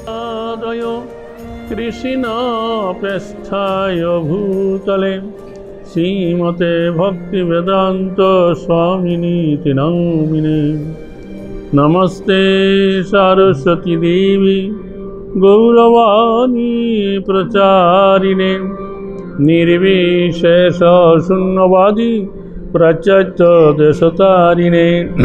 आदय कृष्णप्रेष्ठाय भूतले श्रीमते भक्तिवेदान्त स्वामिनीति नामिने। नमस्ते सरस्वती देवी गौरवाणी प्रचारिणे निर्विशेष शून्यवादी प्रत्यक्ष देशतारिणे।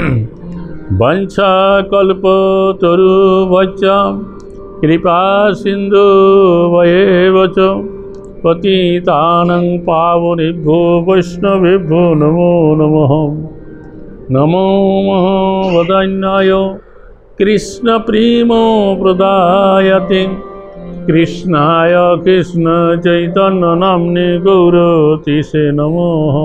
वंशाकल्पतरुभ्यश्च कृपा सिन्धुभ्येव च पतितानां पावनेभ्यो वैष्णवेभ्यो नमो नमः। नमो महावदान्याय कृष्णप्रेमो प्रदायते कृष्णाय कृष्णचैतन्यनाम्ने गौरतिसे नमः।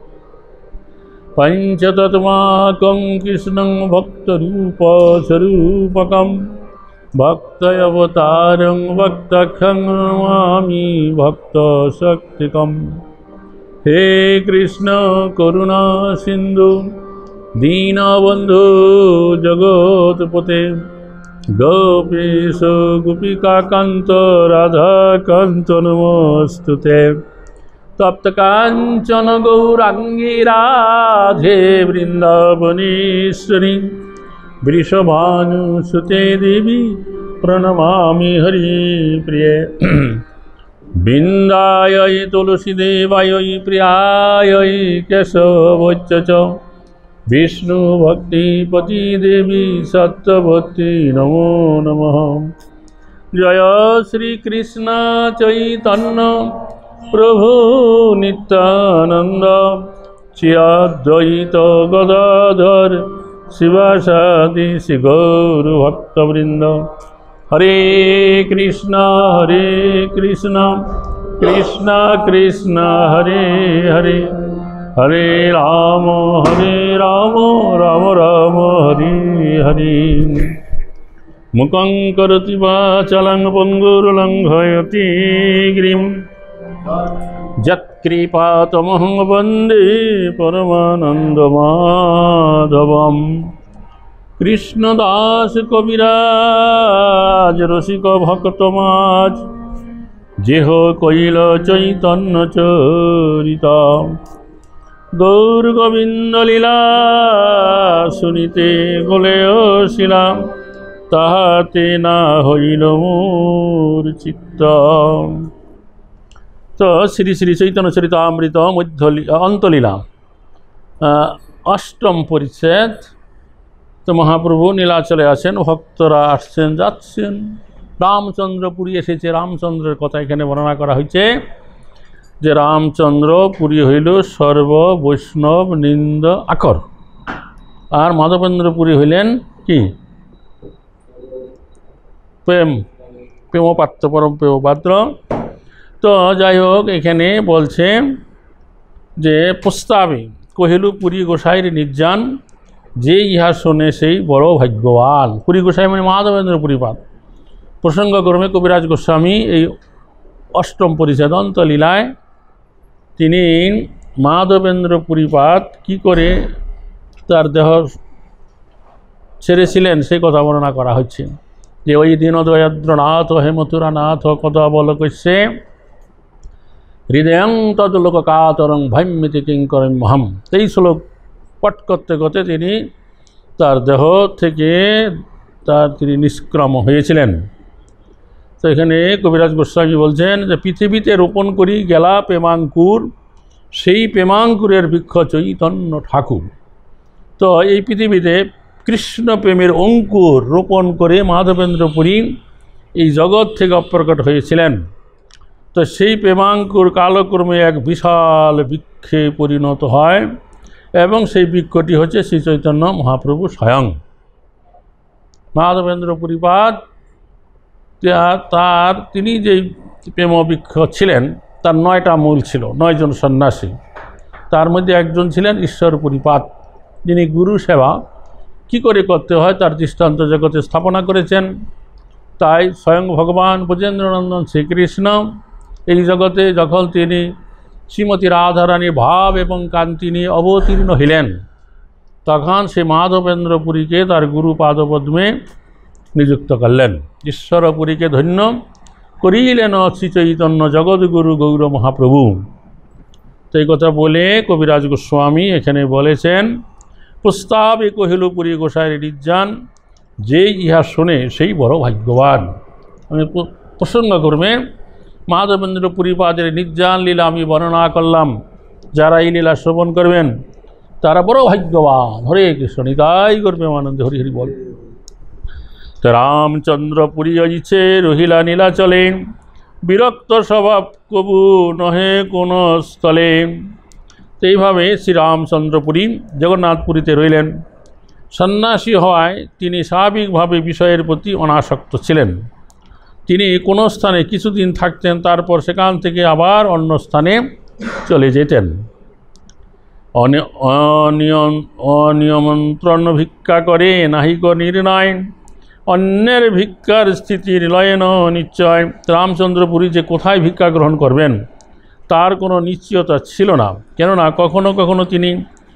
पञ्चतत्त्वात्मकं कृष्णं भक्तरूपस्वरूपकं भक्तावतारं भक्तखं नमामि भक्तशक्तिकम्। हे कृष्ण करुणा सिन्धु दीनबन्धु जगत्पते गोपीश गोपिकान्त राधाकान्त नमोस्तुते। तप्तकाञ्चन गौराङ्गी राधे वृन्दावनेश्वरी वृषभानुसुते देवी प्रणमामि हरिप्रिये। बिन्दायै तुलसीदेवायै प्रियायै केशवच्च च विष्णुभक्तिपति देवी सत्यवती नमो नमः। जय श्री कृष्ण चैतन्य प्रभु नित्यानंद श्री अद्वैत गदाधर शिवासादि श्री गौर भक्तवृंद। हरे कृष्ण कृष्ण कृष्ण हरे हरे हरे राम राम राम हरे हरे। मुखं करोति वाचालं पङ्गुर्लङ्घयति गिरिं यत्कृपातमहं वन्दे परमानन्दमाधवम्। कृष्णदास कविराज रसिक भक्तमाज जेह कैल चैतन्य चरिता गौर गोविंद लीला सुनीते गोले शिला ताहाते ना हईल मोर चित्त। तो श्री श्री चैतन्य चरितामृत मध्य अंतलीला अष्टम परिच्छेद। तो महाप्रभु नीलाचले आছেন ভক্তরা আসছেন যাচ্ছেন রামচন্দ্রপুরী এসেছে রামচন্দ্রের কথা এখানে বর্ণনা করা হয়েছে যে রামচন্দ্র পুরী হইল সর্ব বৈষ্ণব নিন্দ আকর আর মাধবেন্দ্র পুরী হইলেন কি প্রেম প্রেমপাত্র পরম প্রেমপাত্র। তো যাই হোক এখানে বলছে যে প্রস্তাবে কহিলু পুরী গোসাইর নির্যান যে ইহা শোনে সেই বড় ভাগ্যবান। পুরী গোসাই মানে মাধবেন্দ্র পুরীপাদ। প্রসঙ্গক্রমে কবিরাজ গোস্বামী এই অষ্টম পরিচ্ছেদ অন্তলীলায় তিনি মাধবেন্দ্র পুরীপাদ কি করে তার দেহ ছেড়েছিলেন সেই কথা বর্ণনা করা হচ্ছে যে ওই দীনদয়াদ্রনাথ হে মথুরানাথ কথা বলকস্যে হৃদয়ং তদ্লোককাতরং ভৈম্যতি কিঙ্করমহম। এই শ্লোক পাঠ করতে করতে তিনি তার দেহ থেকে তিনি নিষ্ক্রম হয়েছিলেন। তো এখানে কবিরাজ গোস্বামী বলছেন যে পৃথিবীতে রোপণ করি গেলা প্রেমাঙ্কুর সেই প্রেমাঙ্কুরের বৃক্ষ চৈতন্য ঠাকুর। তো এই পৃথিবীতে কৃষ্ণ প্রেমের অঙ্কুর রোপণ করে মাধবেন্দ্র পুরী এই জগৎ থেকে অপ্রকট হয়েছিলেন। তো সেই প্রেমাঙ্কুর কালক্রমে এক বিশাল বৃক্ষে পরিণত হয় এবং সেই বৃক্ষটি হচ্ছে শ্রী চৈতন্য মহাপ্রভু স্বয়ং। মাধবেন্দ্র পুরীপাদ তিনি যেই প্রেম বৃক্ষ ছিলেন তার 9টা মূল ছিল, 9 জন সন্ন্যাসী। তার মধ্যে একজন ছিলেন ঈশ্বর পুরীপাদ, যিনি গুরু সেবা কি করে করতে হয় তার দৃষ্টান্ত জগতে স্থাপনা করেছেন। তাই স্বয়ং ভগবান ব্রজেন্দ্রনন্দন শ্রীকৃষ্ণ এই জগতে যখন তিনি শ্রীমতী রাধারানীর ভাব এবং কান্তি নিয়ে অবতীর্ণ হইলেন তখন সে মাধবেন্দ্র পুরীকে তার গুরু পাদপদ্মে নিযুক্ত করলেন। ঈশ্বরপুরীকে ধন্য করিলেন শ্রীচৈতন্য জগৎগুরু গৌর মহাপ্রভু। তো এই কথা বলে কবিরাজ গোস্বামী এখানে বলেছেন, প্রস্তাবে কহিল পুরী গোসাইয়ের নির্যান, যে ইহা শোনে সেই বড় ভাগ্যবান। আমি প্রসঙ্গ করবে মাধবেন্দ্র পুরীপাদের নির্যান লীলা আমি বর্ণনা করলাম, যারা এই লীলা শ্রবণ করবেন তারা বড় ভাগ্যবান। হরে কৃষ্ণ, নিতাই করবে আনন্দে হরি হরি বল। তো রামচন্দ্র পুরী অজিছে রহিলা নীলাচলে, বিরক্ত স্বভাব কবু নহে কোন স্থলে। তো এইভাবে শ্রীরামচন্দ্র পুরী জগন্নাথপুরীতে রইলেন। সন্ন্যাসী হওয়ায় তিনি স্বাভাবিকভাবে বিষয়ের প্রতি অনাসক্ত ছিলেন। তিনি কোনো স্থানে কিছুদিন থাকতেন, তারপর সেখান থেকে আবার অন্য স্থানে চলে যেতেন। অনিয়মন্ত্রণ ভিক্ষা করে নাহিক নির্ণয়, অন্যের ভিক্ষার স্থিতির লয়েন নিশ্চয়। রামচন্দ্র পুরী যে কোথায় ভিক্ষা গ্রহণ করবেন তার কোনো নিশ্চয়তা ছিল না, কেননা কখনো কখনো তিনি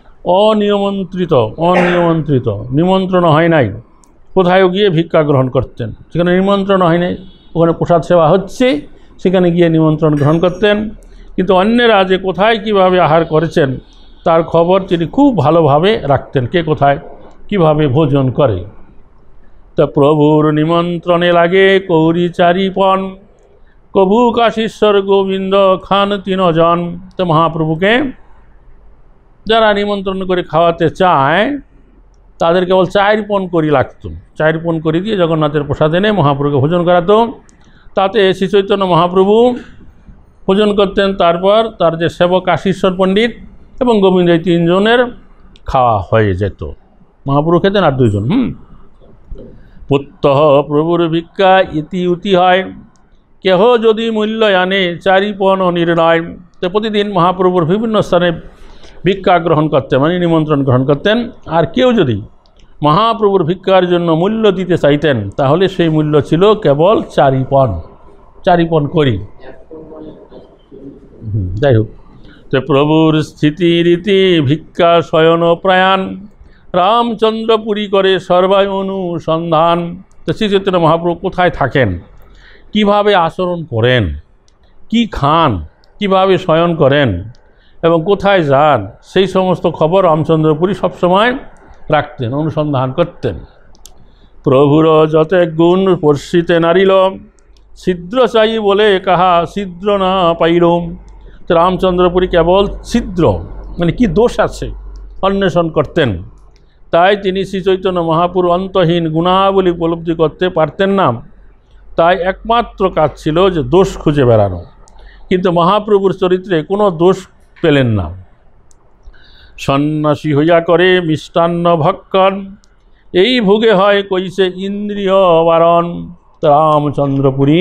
নিমন্ত্রণ হয় নাই, কোথায়ও গিয়ে ভিক্ষা গ্রহণ করতেন। সেখানে নিমন্ত্রণ হয় নাই, ওখানে প্রসাদ সেবা হচ্ছে, সেখানে গিয়ে নিমন্ত্রণ গ্রহণ করতেন। কিন্তু অন্যেরা যে কোথায় কিভাবে আহার করেছেন তার খবর তিনি খুব ভালোভাবে রাখতেন, কে কোথায় কিভাবে ভোজন করে। তা প্রভুর নিমন্ত্রণে লাগে কৌরি চারিপন, কবু কাশীশ্বর গোবিন্দ খান তিনজন। তো মহাপ্রভুকে যারা নিমন্ত্রণ করে খাওয়াতে চায় তাদের কেবল 4 পণ করি লাগত। 4 পণ করি দিয়ে জগন্নাথের প্রসাদ এনে মহাপ্রভুকে ভোজন করাতো। তাতে শ্রী চৈতন্য মহাপ্রভু ভোজন করতেন। তারপর তার যে সেবক কাশীশ্বর পণ্ডিত এবং গোবিন্দ, এই 3 জনের খাওয়া হয়ে যেত। মহাপ্রভু খেতেন আর 2 জন। প্রত্যহ প্রভুর ভিক্ষা ইতি উতি হয়, কেহ যদি মূল্য আনে 4 পণ নির্ণয়। তো প্রতিদিন মহাপ্রভুর বিভিন্ন স্থানে ভিক্ষা গ্রহণ করতেন, মানে নিমন্ত্রণ গ্রহণ করতেন। আর কেউ যদি মহাপ্রভুর ভিক্ষার জন্য মূল্য দিতে চাইতেন তাহলে সেই মূল্য ছিল কেবল 4 পণ, 4 পণ করি। যাই হোক, তো প্রভুর স্থিতি রীতি ভিক্ষা শয়ন প্রয়াণ, রামচন্দ্র পুরী করে সর্বায় অনুসন্ধান। তো শ্রী চৈতন্য মহাপ্রভু কোথায় থাকেন, কিভাবে আচরণ করেন, কি খান, কিভাবে শয়ন করেন এবং কোথায় যান, সেই সমস্ত খবর রামচন্দ্র পুরী সবসময় রাখতেন, অনুসন্ধান করতেন। প্রভুর যতে গুণ পর্ষিতে নারিল, ছিদ্র চাই বলে কাহা ছিদ্র না পাইল। তো রামচন্দ্র পুরী কেবল ছিদ্র, মানে কি দোষ আছে, অন্বেষণ করতেন। তাই তিনি শ্রী চৈতন্য মহাপ্রভু অন্তহীন গুণাবলী উপলব্ধি করতে পারতেন না। তাই একমাত্র কাজ ছিল যে দোষ খুঁজে বেড়ানো, কিন্তু মহাপ্রভুর চরিত্রে কোনো দোষ পেলেন না। সন্ন্যাসী হইয়া করে মিষ্টান্ন ভক্ষণ, এই ভোগে হয় কইছে ইন্দ্রিয় বারণ। রামচন্দ্র পুরী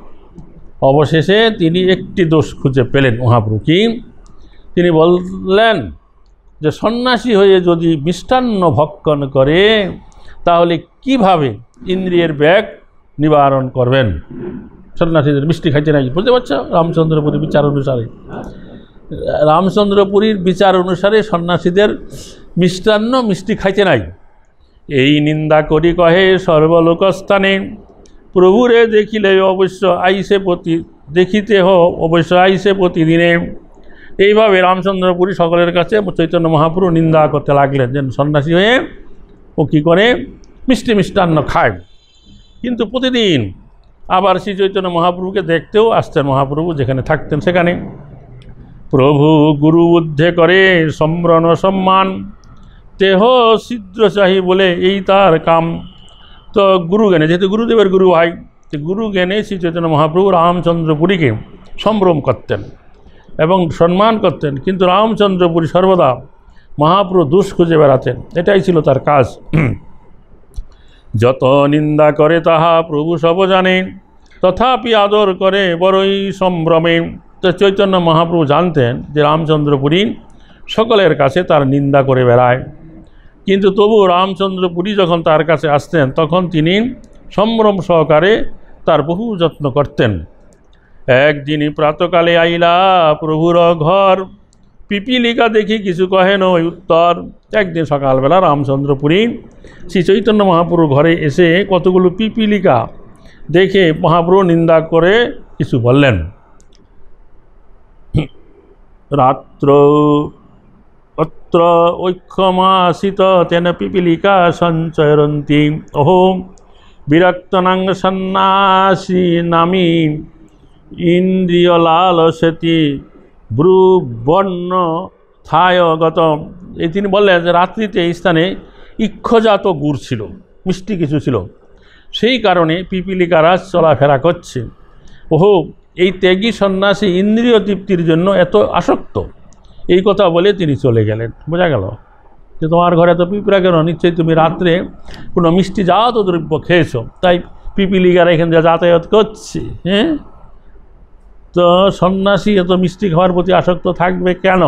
অবশেষে তিনি একটি দোষ খুঁজে পেলেন মহাপ্রভু। কি? তিনি বললেন যে সন্ন্যাসী হয়ে যদি মিষ্টান্ন ভক্ষণ করে তাহলে কিভাবে ইন্দ্রিয়ের ব্যাগ নিবারণ করবেন। সন্ন্যাসীদের মিষ্টি খাইতে নাই, বুঝতে পারছ? রামচন্দ্র পুরীর বিচার অনুসারে, রামচন্দ্র পুরীর বিচার অনুসারে সন্ন্যাসীদের মিষ্টি খাইতে নাই। এই নিন্দা করি কহে সর্বলোকস্থানে, প্রভুরে দেখিলে অবশ্য আইসে দেখিতে অবশ্য আইসে প্রতিদিনে। এইভাবে রামচন্দ্র পুরী সকলের কাছে চৈতন্য মহাপ্রভু নিন্দা করতে লাগলেন যে সন্ন্যাসী হয়ে ও কী করে মিষ্টান্ন খায়। কিন্তু প্রতিদিন আবার শ্রী চৈতন্য মহাপ্রভুকে দেখতেও আসতেন মহাপ্রভু যেখানে থাকতেন সেখানে। প্রভু গুরু বুদ্ধে করে সম্ভ্রণ সম্মান, তেহ ছিদ্র চাহি বলে এই তার কাম। তো গুরু জ্ঞানে, যেহেতু গুরুদেবের গুরু হয়, গুরু জ্ঞানে শ্রী চৈতন্য মহাপ্রভু রামচন্দ্র পুরীকে সম্ভ্রম করতেন এবং সম্মান করতেন। কিন্তু রামচন্দ্র পুরী সর্বদা মহাপ্রভু দোষ খুঁজে বেড়াতেন, এটাই ছিল তার কাজ। যত নিন্দা করে তাহা প্রভু সব জানে, তথাপি আদর করে বড়ই সম্ভ্রমে। তো চৈতন্য মহাপ্রভু জানতেন যে রামচন্দ্র পুরী সকলের কাছে তার নিন্দা করে বেড়ায়, কিন্তু তবু রামচন্দ্র পুরী যখন তার কাছে আসতেন তখন তিনি সম্ভ্রম সহকারে তার বহু যত্ন করতেন। একদিনই প্রাতকালে আইলা প্রভুর ঘর, পিপিলিকা দেখি কিছু কহে নয় উত্তর। একদিন সকালবেলা রামচন্দ্রপুরী শ্রী চৈতন্য মহাপ্রভুর ঘরে এসে কতগুলো পিপিলিকা দেখে মহাপ্রভু নিন্দা করে কিছু বললেন। রাত্র অত্র ঐক্ষমাসিত তেন পিপিলিকা সঞ্চরন্তি অহো বিরক্তনাং সন্ন্যাসী নামী ইন্দ্রিয় লালসেতি ব্রুবর্ণ থায়গত। এই তিনি বললেন যে রাত্রিতে এই স্থানে ইক্ষজাত গুড় ছিল, মিষ্টি কিছু ছিল, সেই কারণে পিপিলিকারা চলাফেরা করছে। ওহো, এই ত্যাগী সন্ন্যাসী ইন্দ্রিয় তৃপ্তির জন্য এত আসক্ত, এই কথা বলে তিনি চলে গেলেন। বোঝা গেল যে তোমার ঘরে তো পিঁপড়া কেন? নিশ্চয়ই তুমি রাত্রে কোনো মিষ্টি জাত দ্রব্য খেয়েছো, তাই পিপিলিকারা এখান থেকে যাতায়াত করছে। হ্যাঁ, তো সন্ন্যাসী এত মিষ্টি খাওয়ার প্রতি আসক্ত থাকবে কেন?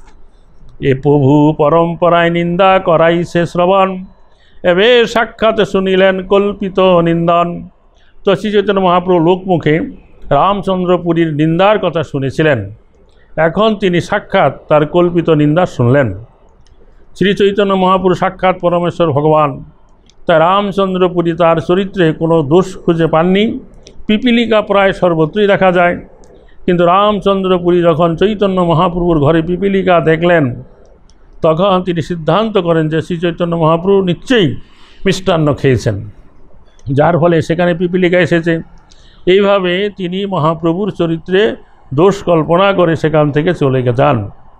এ প্রভু পরম্পরায় নিন্দা করাইছে শ্রবণ, এবে সাক্ষাৎ শুনিলেন কল্পিত নিন্দন। তো শ্রী চৈতন্য মহাপ্রভু লোকমুখে রামচন্দ্রপুরীর নিন্দার কথা শুনেছিলেন, এখন তিনি সাক্ষাৎ তার কল্পিত নিন্দা শুনলেন। শ্রী চৈতন্য মহাপ্রভু সাক্ষাৎ পরমেশ্বর ভগবান, তাই রামচন্দ্রপুরী তার চরিত্রে কোনো দোষ খুঁজে পাননি। পিপিলিকা প্রায় সর্বত্রই দেখা যায়, কিন্তু রামচন্দ্রপুরী যখন চৈতন্য মহাপ্রভুর ঘরে পিপিলিকা দেখলেন, তখন তিনি সিদ্ধান্ত করেন যে শ্রী চৈতন্য মহাপ্রভু নিশ্চয়ই মিষ্টান্ন খেয়েছেন, যার ফলে সেখানে পিপিলিকা এসেছে। এইভাবে তিনি মহাপ্রভুর চরিত্রে দোষ কল্পনা করে সেখান থেকে চলে যান।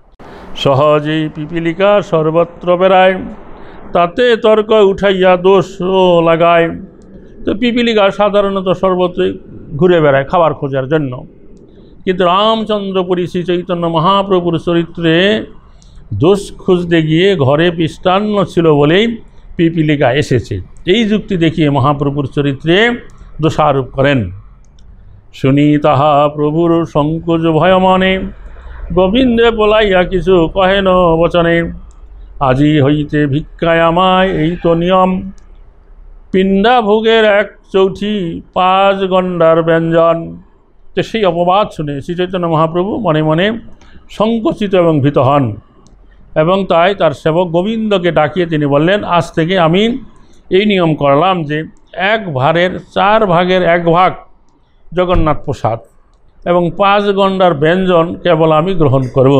সহজেই পিপিলিকা সর্বত্র বেড়ায়, তাতে তর্ক উঠাইয়া দোষও লাগায়। তো পিপিলিকা সাধারণত সর্বত্রই ঘুরে বেড়ায় খাবার খোঁজার জন্য, কিন্তু রামচন্দ্রপুরী শ্রী চৈতন্য মহাপ্রভুর চরিত্রে দোষ খুঁজতে গিয়ে ঘরে মিষ্টান্ন ছিল বলেই পিপিলিকা এসেছে, এই যুক্তি দেখিয়ে মহাপ্রভুর চরিত্রে দোষারোপ করেন। শুনি তাহা প্রভুর সংকোচ ভয় মনে, গোবিন্দে বলাইয়া কিছু কহেন বচনে। আজি হইতে ভিক্ষায় আমায় এই তো নিয়ম, পিণ্ডা ভোগের 1/4 5 গণ্ডার ব্যঞ্জন। তো সেই অপবাদ শুনে শ্রী চৈতন্য মহাপ্রভু মনে মনে সংকুচিত এবং ভীত হন, এবং তাই তার সেবক গোবিন্দকে ডাকিয়ে তিনি বললেন, আজ থেকে আমি এই নিয়ম করলাম যে 1 ভারের 4 ভাগের 1 ভাগ জগন্নাথ প্রসাদ এবং 5 গণ্ডার ব্যঞ্জন কেবল আমি গ্রহণ করব।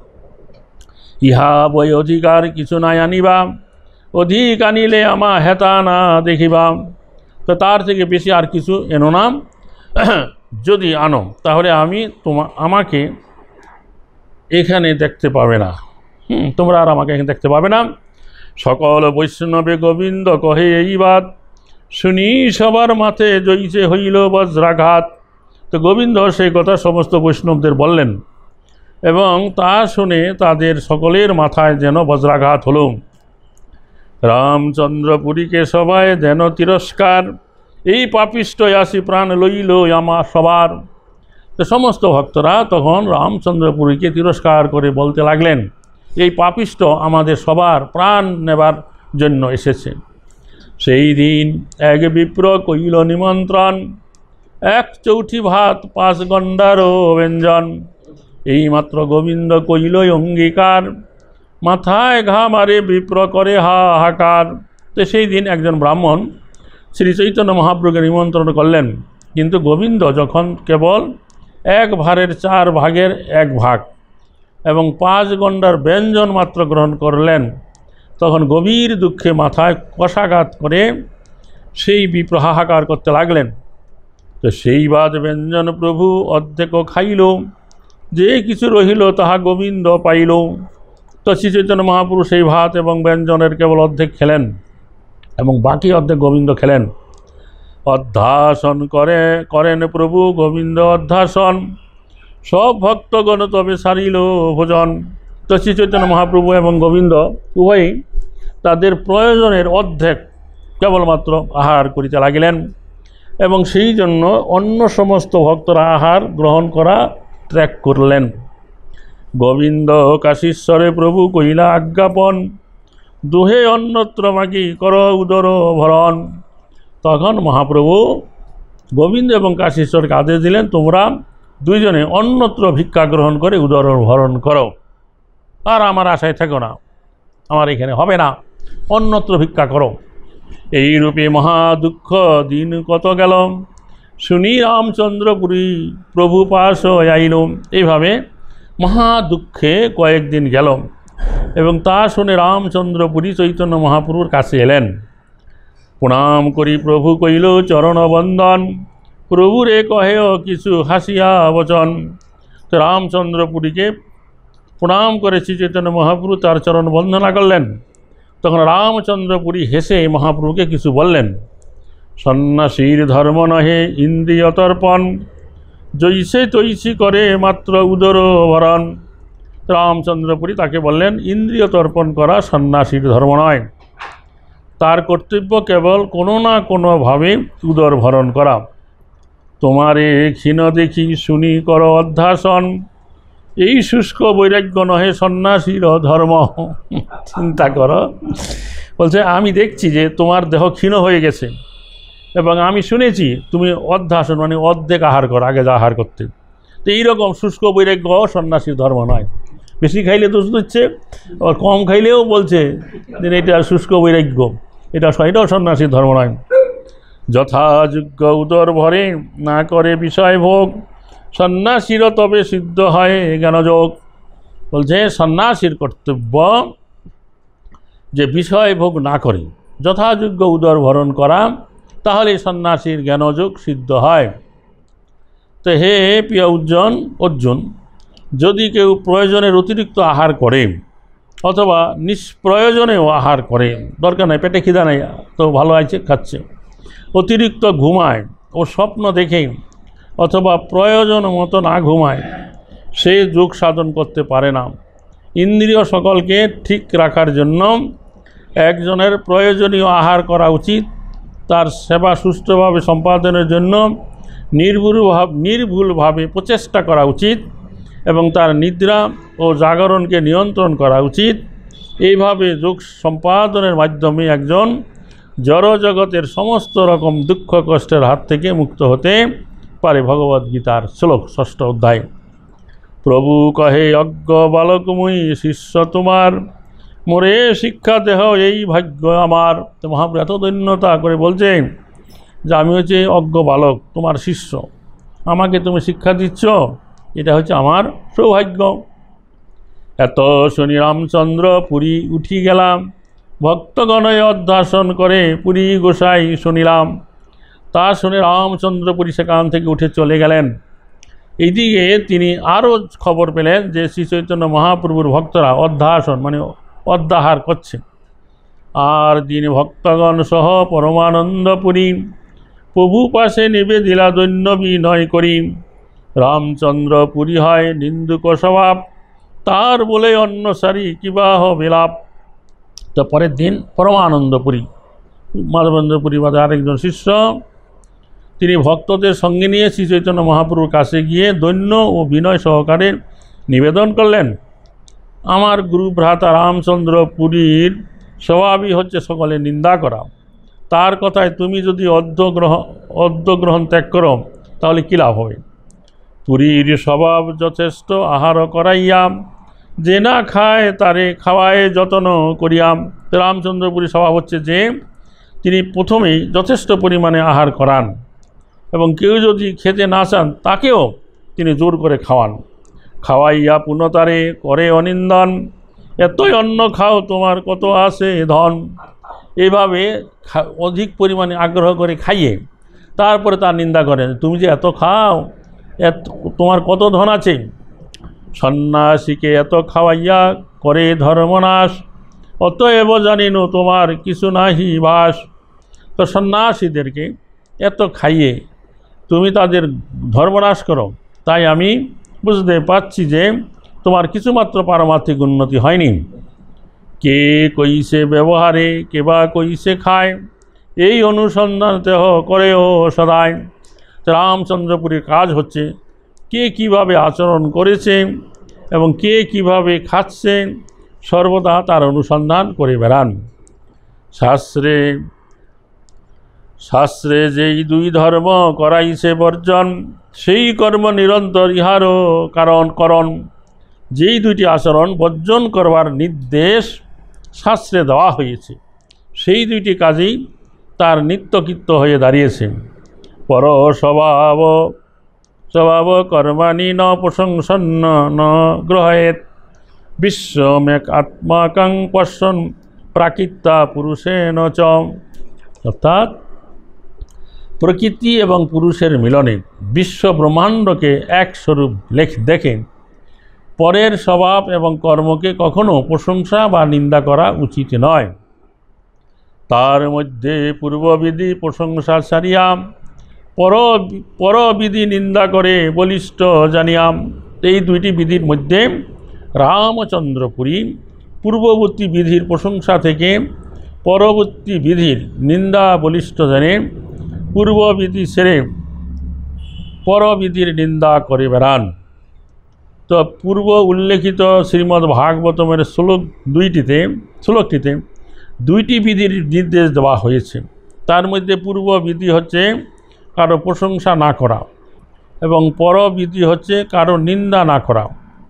ইহা বই অধিকার কিছু নাই আনিবা, অধিক আনিলে আমা হেতা না দেখিবা। তো তার থেকে বেশি আর কিছু এনো না, যদি আনো তাহলে আমাকে এখানে দেখতে পাবে না, তোমরা আর আমাকে এখানে দেখতে পাবে না। সকল বৈষ্ণবে গোবিন্দ কহে এই বাত, শুনি সবার মাথে জইছে হইল বজ্রাঘাত। তো গোবিন্দ সেই কথা সমস্ত বৈষ্ণবদের বললেন, এবং তা শুনে তাদের সকলের মাথায় যেন বজ্রাঘাত হল। রামচন্দ্রপুরীকে সবাই যেন তিরস্কার, এই পাপিষ্ঠ আসি প্রাণ লইল আমার সবার। তো সমস্ত ভক্তরা তখন রামচন্দ্রপুরীকে তিরস্কার করে বলতে লাগলেন, এই পাপিষ্ঠ আমাদের সবার প্রাণ নেবার জন্য এসেছে। সেই দিন এক বিপ্র কইল নিমন্ত্রণ, 1/4 ভাত 5 গণ্ডার ব্যঞ্জন। এইমাত্র গোবিন্দ কইল অঙ্গীকার, মাথায় ঘা মারে বিপ্র করে হাহাকার। তো সেই দিন একজন ব্রাহ্মণ শ্রী চৈতন্য মহাপ্রভুকে নিমন্ত্রণ করলেন, কিন্তু গোবিন্দ যখন কেবল 1 ভারের 4 ভাগের 1 ভাগ এবং 5 গণ্ডার ব্যঞ্জন মাত্র গ্রহণ করলেন, তখন গভীর দুঃখে মাথায় কষাঘাত করে সেই বিপ্র হাহাকার করতে লাগলেন। তো সেই বাদ ব্যঞ্জন প্রভু অর্ধেক খাইল, যে কিছু রহিল তাহা গোবিন্দ পাইল। তো শ্রী চৈতন্য মহাপ্রভু সেই ভাত এবং ব্যঞ্জনের কেবল অর্ধেক খেলেন এবং বাকি অর্ধেক গোবিন্দ খেলেন। অধ্যাসন করেন প্রভু গোবিন্দ অধ্যাসন, সব ভক্তগণ তবে সারিল ভোজন। তো শ্রী চৈতন্য মহাপ্রভু এবং গোবিন্দ উভয়ই তাদের প্রয়োজনের অর্ধেক কেবলমাত্র আহার করিতে লাগিলেন, এবং সেই জন্য অন্য সমস্ত ভক্তরা আহার গ্রহণ করা ত্যাগ করলেন। গোবিন্দ কাশীশ্বরে প্রভু কইলা আজ্ঞাপন, দুহে অন্যত্র মাগি কর উদর ভরণ। তখন মহাপ্রভু গোবিন্দ এবং কাশীশ্বরকে আদেশ দিলেন, তোমরা দুইজনে অন্যত্র ভিক্ষা গ্রহণ করে উদর ভরণ করো। আর আমার আশায় থেকো না, আমার এখানে হবে না, অন্যত্র ভিক্ষা করো। এইরূপে মহা দুঃখ দিন কত গেল, শুনি রামচন্দ্রপুরী প্রভু পাশ আইল। এইভাবে মহা দুঃখে কয়েকদিন গেল এবং তা শুনে রামচন্দ্রপুরী চৈতন্য মহাপ্রভুর কাছে এলেন। প্রণাম করি প্রভু কইল চরণ বন্দন, প্রভুরে কহেও কিছু হাসিয়া বচন। তো রামচন্দ্রপুরীকে প্রণাম করেছি চৈতন্য মহাপ্রভু, তার চরণ বন্দনা করলেন। তখন রামচন্দ্রপুরী হেসে মহাপ্রভুকে কিছু বললেন। সন্ন্যাসীর ধর্ম নহে ইন্দ্রিয় তর্পণ, জৈসে তৈসি করে মাত্র উদর ভরণ। রামচন্দ্রপুরী তাকে বললেন, ইন্দ্রিয় তর্পণ করা সন্ন্যাসীর ধর্ম নয়, তার কর্তব্য কেবল কোনো না কোনোভাবে উদর ভরণ করা। তোমারে ক্ষীণ দেখি শুনি কর অধ্যাসন, এই শুষ্ক বৈরাগ্য নহে সন্ন্যাসীর ধর্ম। চিন্তা করো, বলছে আমি দেখছি যে তোমার দেহ ক্ষীণ হয়ে গেছে এবং আমি শুনেছি তুমি অধ্যাসন মানে অর্ধেক আহার করো, আগে যা আহার করতে। তো এইরকম শুষ্ক বৈরাগ্য সন্ন্যাসীর ধর্ম নয়। বেশি খাইলে দোষ দিচ্ছে, আবার কম খাইলেও বলছে যে এটা শুষ্ক বৈরাগ্য, এটাও সন্ন্যাসীর ধর্ম নয়। যথাযোগ্য উদর ভরে না করে বিষয় ভোগ, সন্ন্যাসীরও তবে সিদ্ধ হয় জ্ঞানযোগ। বলছে সন্ন্যাসীর কর্তব্য যে বিষয় ভোগ না করে যথাযোগ্য উদর ভরণ করা, তাহলে সন্ন্যাসীর জ্ঞানযোগ সিদ্ধ হয়। তো হে প্রিয় অর্জুন, যদি কেউ প্রয়োজনের অতিরিক্ত আহার করে অথবা নিষ্প্রয়োজনেও আহার করে, দরকার নাই, পেটে খিদা নাই, তো ভালো আছে খাচ্ছে, অতিরিক্ত ঘুমায় ও স্বপ্ন দেখে অথবা প্রয়োজন মতো না ঘুমায়, সে যোগ সাধন করতে পারে না। ইন্দ্রিয় সকলকে ঠিক রাখার জন্য একজনের প্রয়োজনীয় আহার করা উচিত, তার সেবা সুষ্ঠুভাবে সম্পাদনের জন্য নির্ভুলভাবে প্রচেষ্টা করা উচিত এবং তার নিদ্রা ও জাগরণকে নিয়ন্ত্রণ করা উচিত। এইভাবে যোগ সম্পাদনের মাধ্যমে একজন জড়জগতের সমস্ত রকম দুঃখ কষ্টের হাত থেকে মুক্ত হতে পারে। ভগবদ্গীতার শ্লোক 6ষ্ঠ অধ্যায়। প্রভু কহে অজ্ঞ বালক মুই শিষ্য তোমার, মোরে শিক্ষা দেহ এই ভাগ্য আমার। তো মহাপ্রভু এত দৈন্যতা করে বলছেন যে আমি হচ্ছে অজ্ঞ বালক, তোমার শিষ্য, আমাকে তুমি শিক্ষা দিচ্ছ, এটা হচ্ছে আমার সৌভাগ্য। এত শুনি রামচন্দ্র পুরী উঠি গেলাম, ভক্তগণে অধ্যাসন করে পুরী গোসাই শুনিলাম। তা শুনে রামচন্দ্র পুরী সেখান থেকে উঠে চলে গেলেন। এইদিকে তিনি আরও খবর পেলেন যে শ্রী চৈতন্য মহাপ্রভুর ভক্তরা অধ্যাসন মানে অধ্যাহার করছে। আর দিন ভক্তগণ সহ পরমানন্দপুরী প্রভু পাশে নিবেদিলা দৈন্য বিনয় করি। রামচন্দ্র পুরী হয় নিন্দুক স্বভাব, তার বলে অন্য সারি কিবাহ বিলাপ। তো পরের দিন পরমানন্দপুরী, মাধবেন্দ্রপুরী বাদে আরেকজন শিষ্য, তিনি ভক্তদের সঙ্গে নিয়ে শ্রী চৈতন্য মহাপ্রভুর কাছে গিয়ে দৈন্য ও বিনয় সহকারে নিবেদন করলেন, আমার গুরু ভ্রাতা রামচন্দ্র পুরীর স্বভাবই হচ্ছে সকলে নিন্দা করা। তার কথায় তুমি যদি অদ্যগ্রহণ ত্যাগ করো তাহলে কী লাভ হবে? পুরীর স্বভাব যথেষ্ট আহার করাইয়াম, যে না খায় তারে খাওয়ায় যত্ন করিয়াম। রামচন্দ্রপুরীর স্বভাব হচ্ছে যে তিনি প্রথমেই যথেষ্ট পরিমাণে আহার করান এবং কেউ যদি খেতে না চান তাকেও তিনি জোর করে খাওয়ান। খাওয়াইয়া পুনতারে করে অনিন্দন, এতই অন্ন খাও তোমার কত আছে ধন। এইভাবে অধিক পরিমাণে আগ্রহ করে খাইয়ে তারপরে তার নিন্দা করেন, তুমি যে এত খাও, তোমার কত ধন আছে। সন্ন্যাসীকে এত খাওয়াইয়া করে ধর্মনাশ, অতএব জানিনো তোমার কিছু নাহি বাস। তো সন্ন্যাসীদেরকে এত খাইয়ে তুমি তাদের ধর্মনাশ করো, তাই আমি বুঝতে পারছি যে তোমার কিছুমাত্র পারমার্থিক উন্নতি হয়নি। কে কইসে ব্যবহারে কে বা কইসে খায়, এই অনুসন্ধান দেহ করেও সদায়। রামচন্দ্রপুরীর কাজ হচ্ছে কে কিভাবে আচরণ করেছে এবং কে কিভাবে খাচ্ছে, সর্বদা তার অনুসন্ধান করে বেড়ান। শাস্ত্রে যেই দুই ধর্ম করাইছে বর্জন, সেই কর্ম নিরন্তর ইহারও করণ। যেই দুইটি আচরণ বর্জন করবার নির্দেশ শাস্ত্রে দেওয়া হয়েছে, সেই দুইটি কাজই তার নিত্যকৃত্য হয়ে দাঁড়িয়েছে। পর স্বভাব স্বভাব কর্মাণি ন প্রশংসন্ন ন গ্রহেত বিশ্বমেক আত্মাকাং পশ্যন প্রাকৃত্যা পুরুষেন চ। অর্থাৎ প্রকৃতি এবং পুরুষের মিলনে বিশ্ব ব্রহ্মাণ্ডকে একস্বরূপ দেখে পরের স্বভাব এবং কর্মকে কখনো প্রশংসা বা নিন্দা করা উচিত নয়। তার মধ্যে পূর্ববিধি প্রশংসা ছাড়িয়াম পরবিধি নিন্দা করে বলিষ্ঠ জানিয়াম। এই দুইটি বিধির মধ্যে রামচন্দ্রপুরী পূর্ববর্তী বিধির প্রশংসা থেকে পরবর্তী বিধির নিন্দা বলিষ্ঠ জানে পূর্ববিধি ছেড়ে পরবিধির নিন্দা করে বেড়ান। তো পূর্ব উল্লেখিত শ্রীমদ্ ভাগবতমের শ্লোকটিতে দুইটি বিধির নির্দেশ দেওয়া হয়েছে। তার মধ্যে পূর্ব বিধি হচ্ছে কারো প্রশংসা না করা এবং পরবিধি হচ্ছে কারো নিন্দা না করা।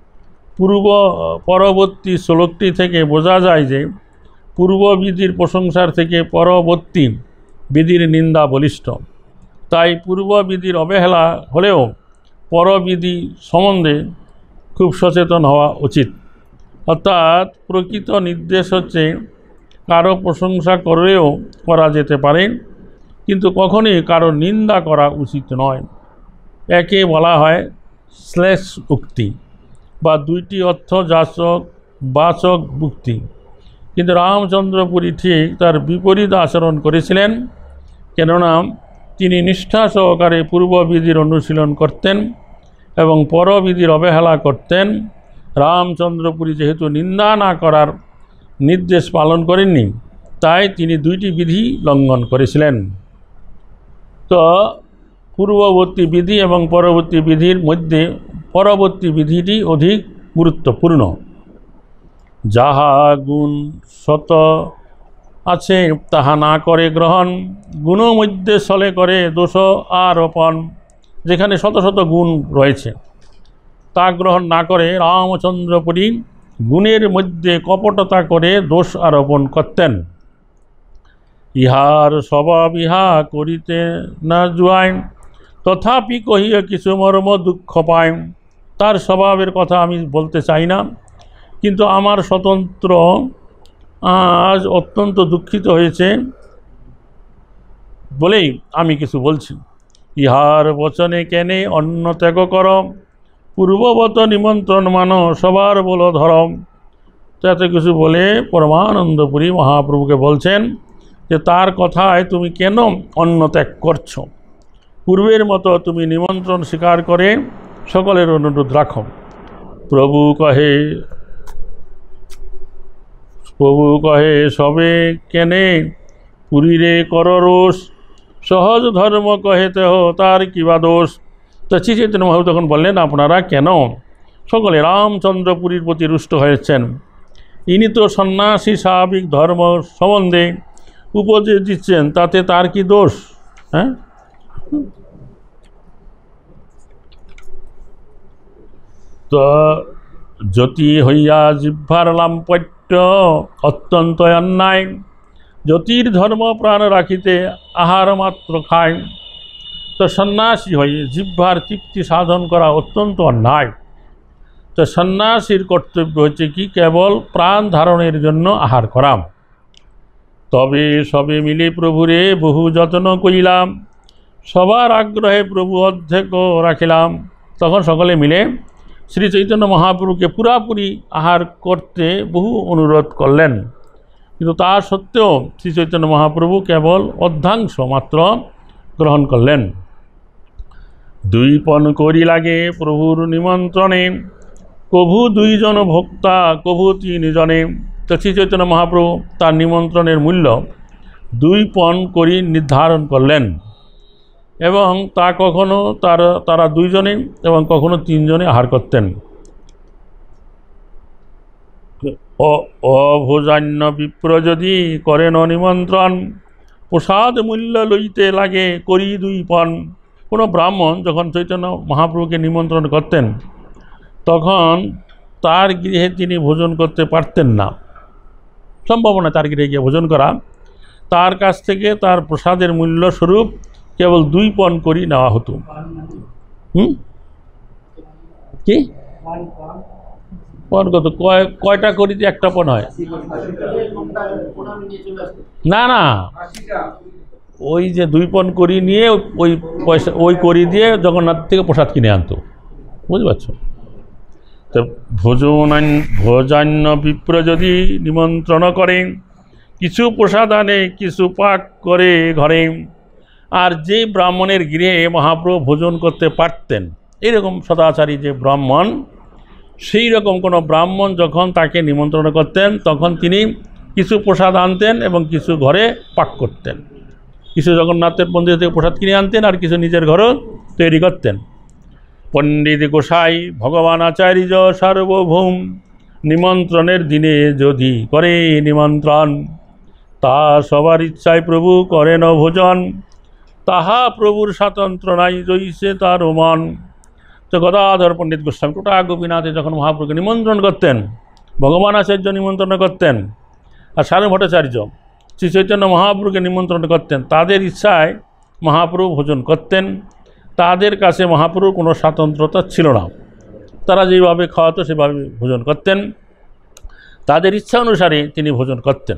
পরবর্তী শ্লোকটি থেকে বোঝা যায় যে পূর্ববিধির প্রশংসার থেকে পরবর্তী বিধির নিন্দা বলিষ্ঠ। তাই পূর্ববিধির অবহেলা হলেও পরবিধি সম্বন্ধে খুব সচেতন হওয়া উচিত। অর্থাৎ প্রকৃত নির্দেশ হচ্ছে কারো প্রশংসা করেও করা যেতে পারে, কিন্তু কখনোই কারো নিন্দা করা উচিত নয়। একে বলা হয় শ্লেষ উক্তি বা দুইটি অর্থ বাচক উক্তি। কিন্তু রামচন্দ্রপুরী ঠিক তার বিপরীত আচরণ করেছিলেন, কেননা তিনি নিষ্ঠা সহকারে পূর্ববিধির অনুশীলন করতেন এবং পরবিধির অবহেলা করতেন। রামচন্দ্রপুরী যেহেতু নিন্দা না করার নির্দেশ পালন করেননি, তাই তিনি দুইটি বিধি লঙ্ঘন করেছিলেন। তো পূর্ববর্তী বিধি এবং পরবর্তী বিধির মধ্যে পরবর্তী বিধিটি অধিক গুরুত্বপূর্ণ। যাহা গুণ শত আছে তাহা না করে গ্রহণ, গুণ মধ্যে ছলে করে দোষ আরোপণ। যেখানে শত শত গুণ রয়েছে তা গ্রহণ না করে রামচন্দ্রপুরী গুণের মধ্যে কপটতা করে দোষ আরোপণ করতেন। ইহার স্বভাব ইহা করিতে না জুয়ায়, তথাপি কহিয়া কিছু মর্ম দুঃখ পায়। তার স্বভাবের কথা আমি বলতে চাই না, কিন্তু আমার স্বতন্ত্র আজ অত্যন্ত দুঃখিত হয়েছে বলেই আমি কিছু বলছি। ইহার বচনে কেনে অন্ন ত্যাগ কর, পূর্ববত নিমন্ত্রণ মানো সবার বল ধরম। তো এত কিছু বলে পরমানন্দপুরী মহাপ্রভুকে বলছেন যে তার কথায় তুমি কেন অন্ন ত্যাগ করছো, পূর্বের মতো তুমি নিমন্ত্রণ স্বীকার করে সকলের অনুরোধ রাখো। প্রভু কহে সবে কেনে পুরীরে কর রোষ, সহজ ধর্ম কহে তেহ তার কিবা দোষ। তো শ্রী চৈতন্য মহাপ্রভু তখন বললেন আপনারা কেন সকলে রামচন্দ্রপুরীর প্রতি রুষ্ট হয়েছেন? ইনি তো সন্ন্যাসী স্বাভাবিক ধর্ম সম্বন্ধে উপদেশ দিচ্ছেন, তাতে তার কি দোষ? হ্যাঁ, তো জ্যোতি হইয়া জিহ্বার লাম্পট্য অত্যন্ত অন্যায়, জ্যোতির ধর্ম প্রাণ রাখিতে আহার মাত্র খায়। তো সন্ন্যাসী হয়ে জিহ্বার তৃপ্তি সাধন করা অত্যন্ত অন্যায়। তো সন্ন্যাসীর কর্তব্য হচ্ছে কি কেবল প্রাণ ধারণের জন্য আহার করা। তবে সবে মিলে প্রভুরে বহু যত্ন করিলাম, সবার আগ্রহে প্রভু অধ্যক্ষ রাখিলাম। তখন সকলে মিলে শ্রী চৈতন্য মহাপ্রভুকে পুরাপুরি আহার করতে বহু অনুরোধ করলেন, কিন্তু তা সত্ত্বেও শ্রী চৈতন্য মহাপ্রভু কেবল অর্ধাংশ মাত্র গ্রহণ করলেন। দুই পণ করি লাগে প্রভুর নিমন্ত্রণে, কভু দুইজন ভোক্তা কভু তিনজনে। তো শ্রী চৈতন্য মহাপ্রভু তার নিমন্ত্রণের মূল্য 2 পণ করি নির্ধারণ করলেন, এবং তা কখনো তারা 2 জনে এবং কখনো 3 জনে আহার করতেন। অভোজান্য বিপ্র যদি করেন নিমন্ত্রণ, প্রসাদ মূল্য লইতে লাগে করি 2 পণ। কোনো ব্রাহ্মণ যখন চৈতন্য মহাপ্রভুকে নিমন্ত্রণ করতেন তখন তার গৃহে তিনি ভোজন করতে পারতেন না, সম্ভব না তার গৃহে গিয়ে ভোজন করা, তার কাছ থেকে তার প্রসাদের মূল্য স্বরূপ কেবল 2 পণ করি নেওয়া হতো। কি পণ কত? কয়টা করিতে একটা পণ হয়? না না, ওই যে 2 পণ করি নিয়ে ওই পয়সা ওই করি দিয়ে জগন্নাথ থেকে প্রসাদ কিনে আনতো, বুঝতে পারছো? তো ভোজান্য বিপ্র যদি নিমন্ত্রণ করে, কিছু প্রসাদ আনে, কিছু পাক করে ঘরে। আর যে ব্রাহ্মণের গৃহে মহাপ্রভু ভোজন করতে পারতেন, এরকম সদাচারী যে ব্রাহ্মণ, সেই রকম কোনো ব্রাহ্মণ যখন তাকে নিমন্ত্রণ করতেন, তখন তিনি কিছু প্রসাদ আনতেন এবং কিছু ঘরে পাক করতেন। কিছু জগন্নাথের মন্দির থেকে প্রসাদ কিনে আনতেন আর কিছু নিজের ঘরেও তৈরি করতেন। পণ্ডিত গোসাই ভগবান আচার্য সার্বভৌম নিমন্ত্রণের দিনে যদি করে নিমন্ত্রণ, তা সবার ইচ্ছায় প্রভু করেন ভোজন, তাহা প্রভুর স্বাতন্ত্র নাই, জইছে তার মন। তো গদাধর পণ্ডিত গোস্বামী টোটা গোপীনাথে যখন মহাপ্রভুকে নিমন্ত্রণ করতেন, ভগবান আচার্য নিমন্ত্রণ করতেন, আর সারু ভট্টাচার্য শ্রী চৈতন্য মহাপ্রভুকে নিমন্ত্রণ করতেন, তাদের ইচ্ছায় মহাপ্রভু ভোজন করতেন। তাদের কাছে মহাপ্রভুর কোনো স্বাতন্ত্রতা ছিল না, তারা যেভাবে খাওয়াতো সেভাবে ভোজন করতেন, তাদের ইচ্ছা অনুসারে তিনি ভোজন করতেন।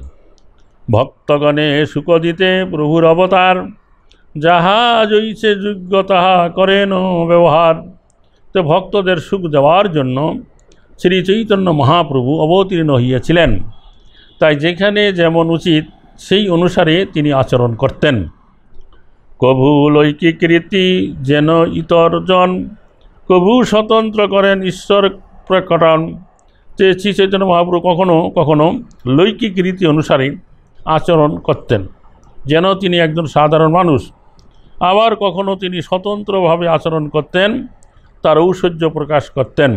ভক্তগণে সুখ দিতে প্রভুর অবতার, যাহা জইছে যোগ্য তাহা করেন ব্যবহার। তো ভক্তদের সুখ দেওয়ার জন্য শ্রী চৈতন্য মহাপ্রভু অবতীর্ণ হইয়াছিলেন, তাই যেখানে যেমন উচিত সেই অনুসারে তিনি আচরণ করতেন। কভু লৈকিক রীতি যেন ইতরজন, কভু স্বতন্ত্র করেন ঈশ্বর প্রকটন। যে শ্রী চৈতন্য মহাপ্রভু কখনো কখনো লৈকিক রীতি অনুসারে আচরণ করতেন, যেন তিনি একজন সাধারণ মানুষ, আবার কখনো তিনি স্বতন্ত্রভাবে আচরণ করতেন, তার ঐশ্বর্য প্রকাশ করতেন।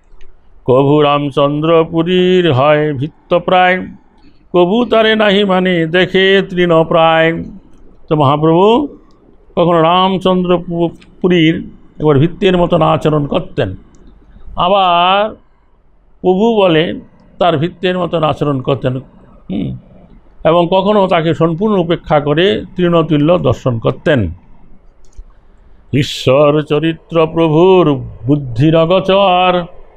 কভু রামচন্দ্রপুরীর হয় ভিত্তপ্রায়, কভু তারে নাহি মানে দেখে তৃণপ্রায়। তো মহাপ্রভু কখনো রামচন্দ্রপুরীর একবার ভিত্তির মতন আচরণ করতেন, আবার প্রভু বলে তার ভিত্তির মতন আচরণ করতেন, এবং কখনো তাকে সম্পূর্ণ উপেক্ষা করে তৃণতুল্য দর্শন করতেন। ঈশ্বর চরিত্র প্রভুর বুদ্ধির অগোচর,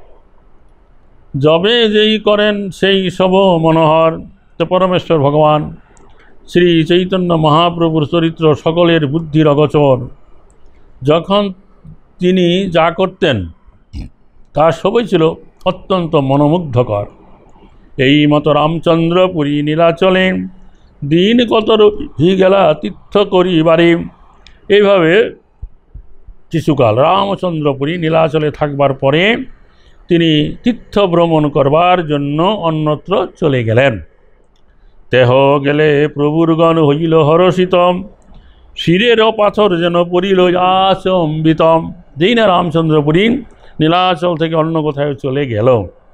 যবে যেই করেন সেই সব মনোহর। তো পরমেশ্বর ভগবান শ্রী চৈতন্য মহাপ্রভুর চরিত্র সকলের বুদ্ধির অগোচর। যখন তিনি যা করতেন তা সবই ছিল অত্যন্ত মনোমুগ্ধকর। এই মতো রামচন্দ্রপুরী নীলাচলে দিন কত রহি গেলা তীর্থ করিবারে। এইভাবে কিছুকাল রামচন্দ্রপুরী নীলাচলে থাকবার পরে তিনি তীর্থ ভ্রমণ করবার জন্য অন্যত্র চলে গেলেন। দেহ গেলে প্রভুরগণ হইল হরষিতম, শিরের পাথর যেন পড়িল আচম্বিতম। যেই না রামচন্দ্রপুরী নীলাচল থেকে অন্য কোথায় চলে গেল,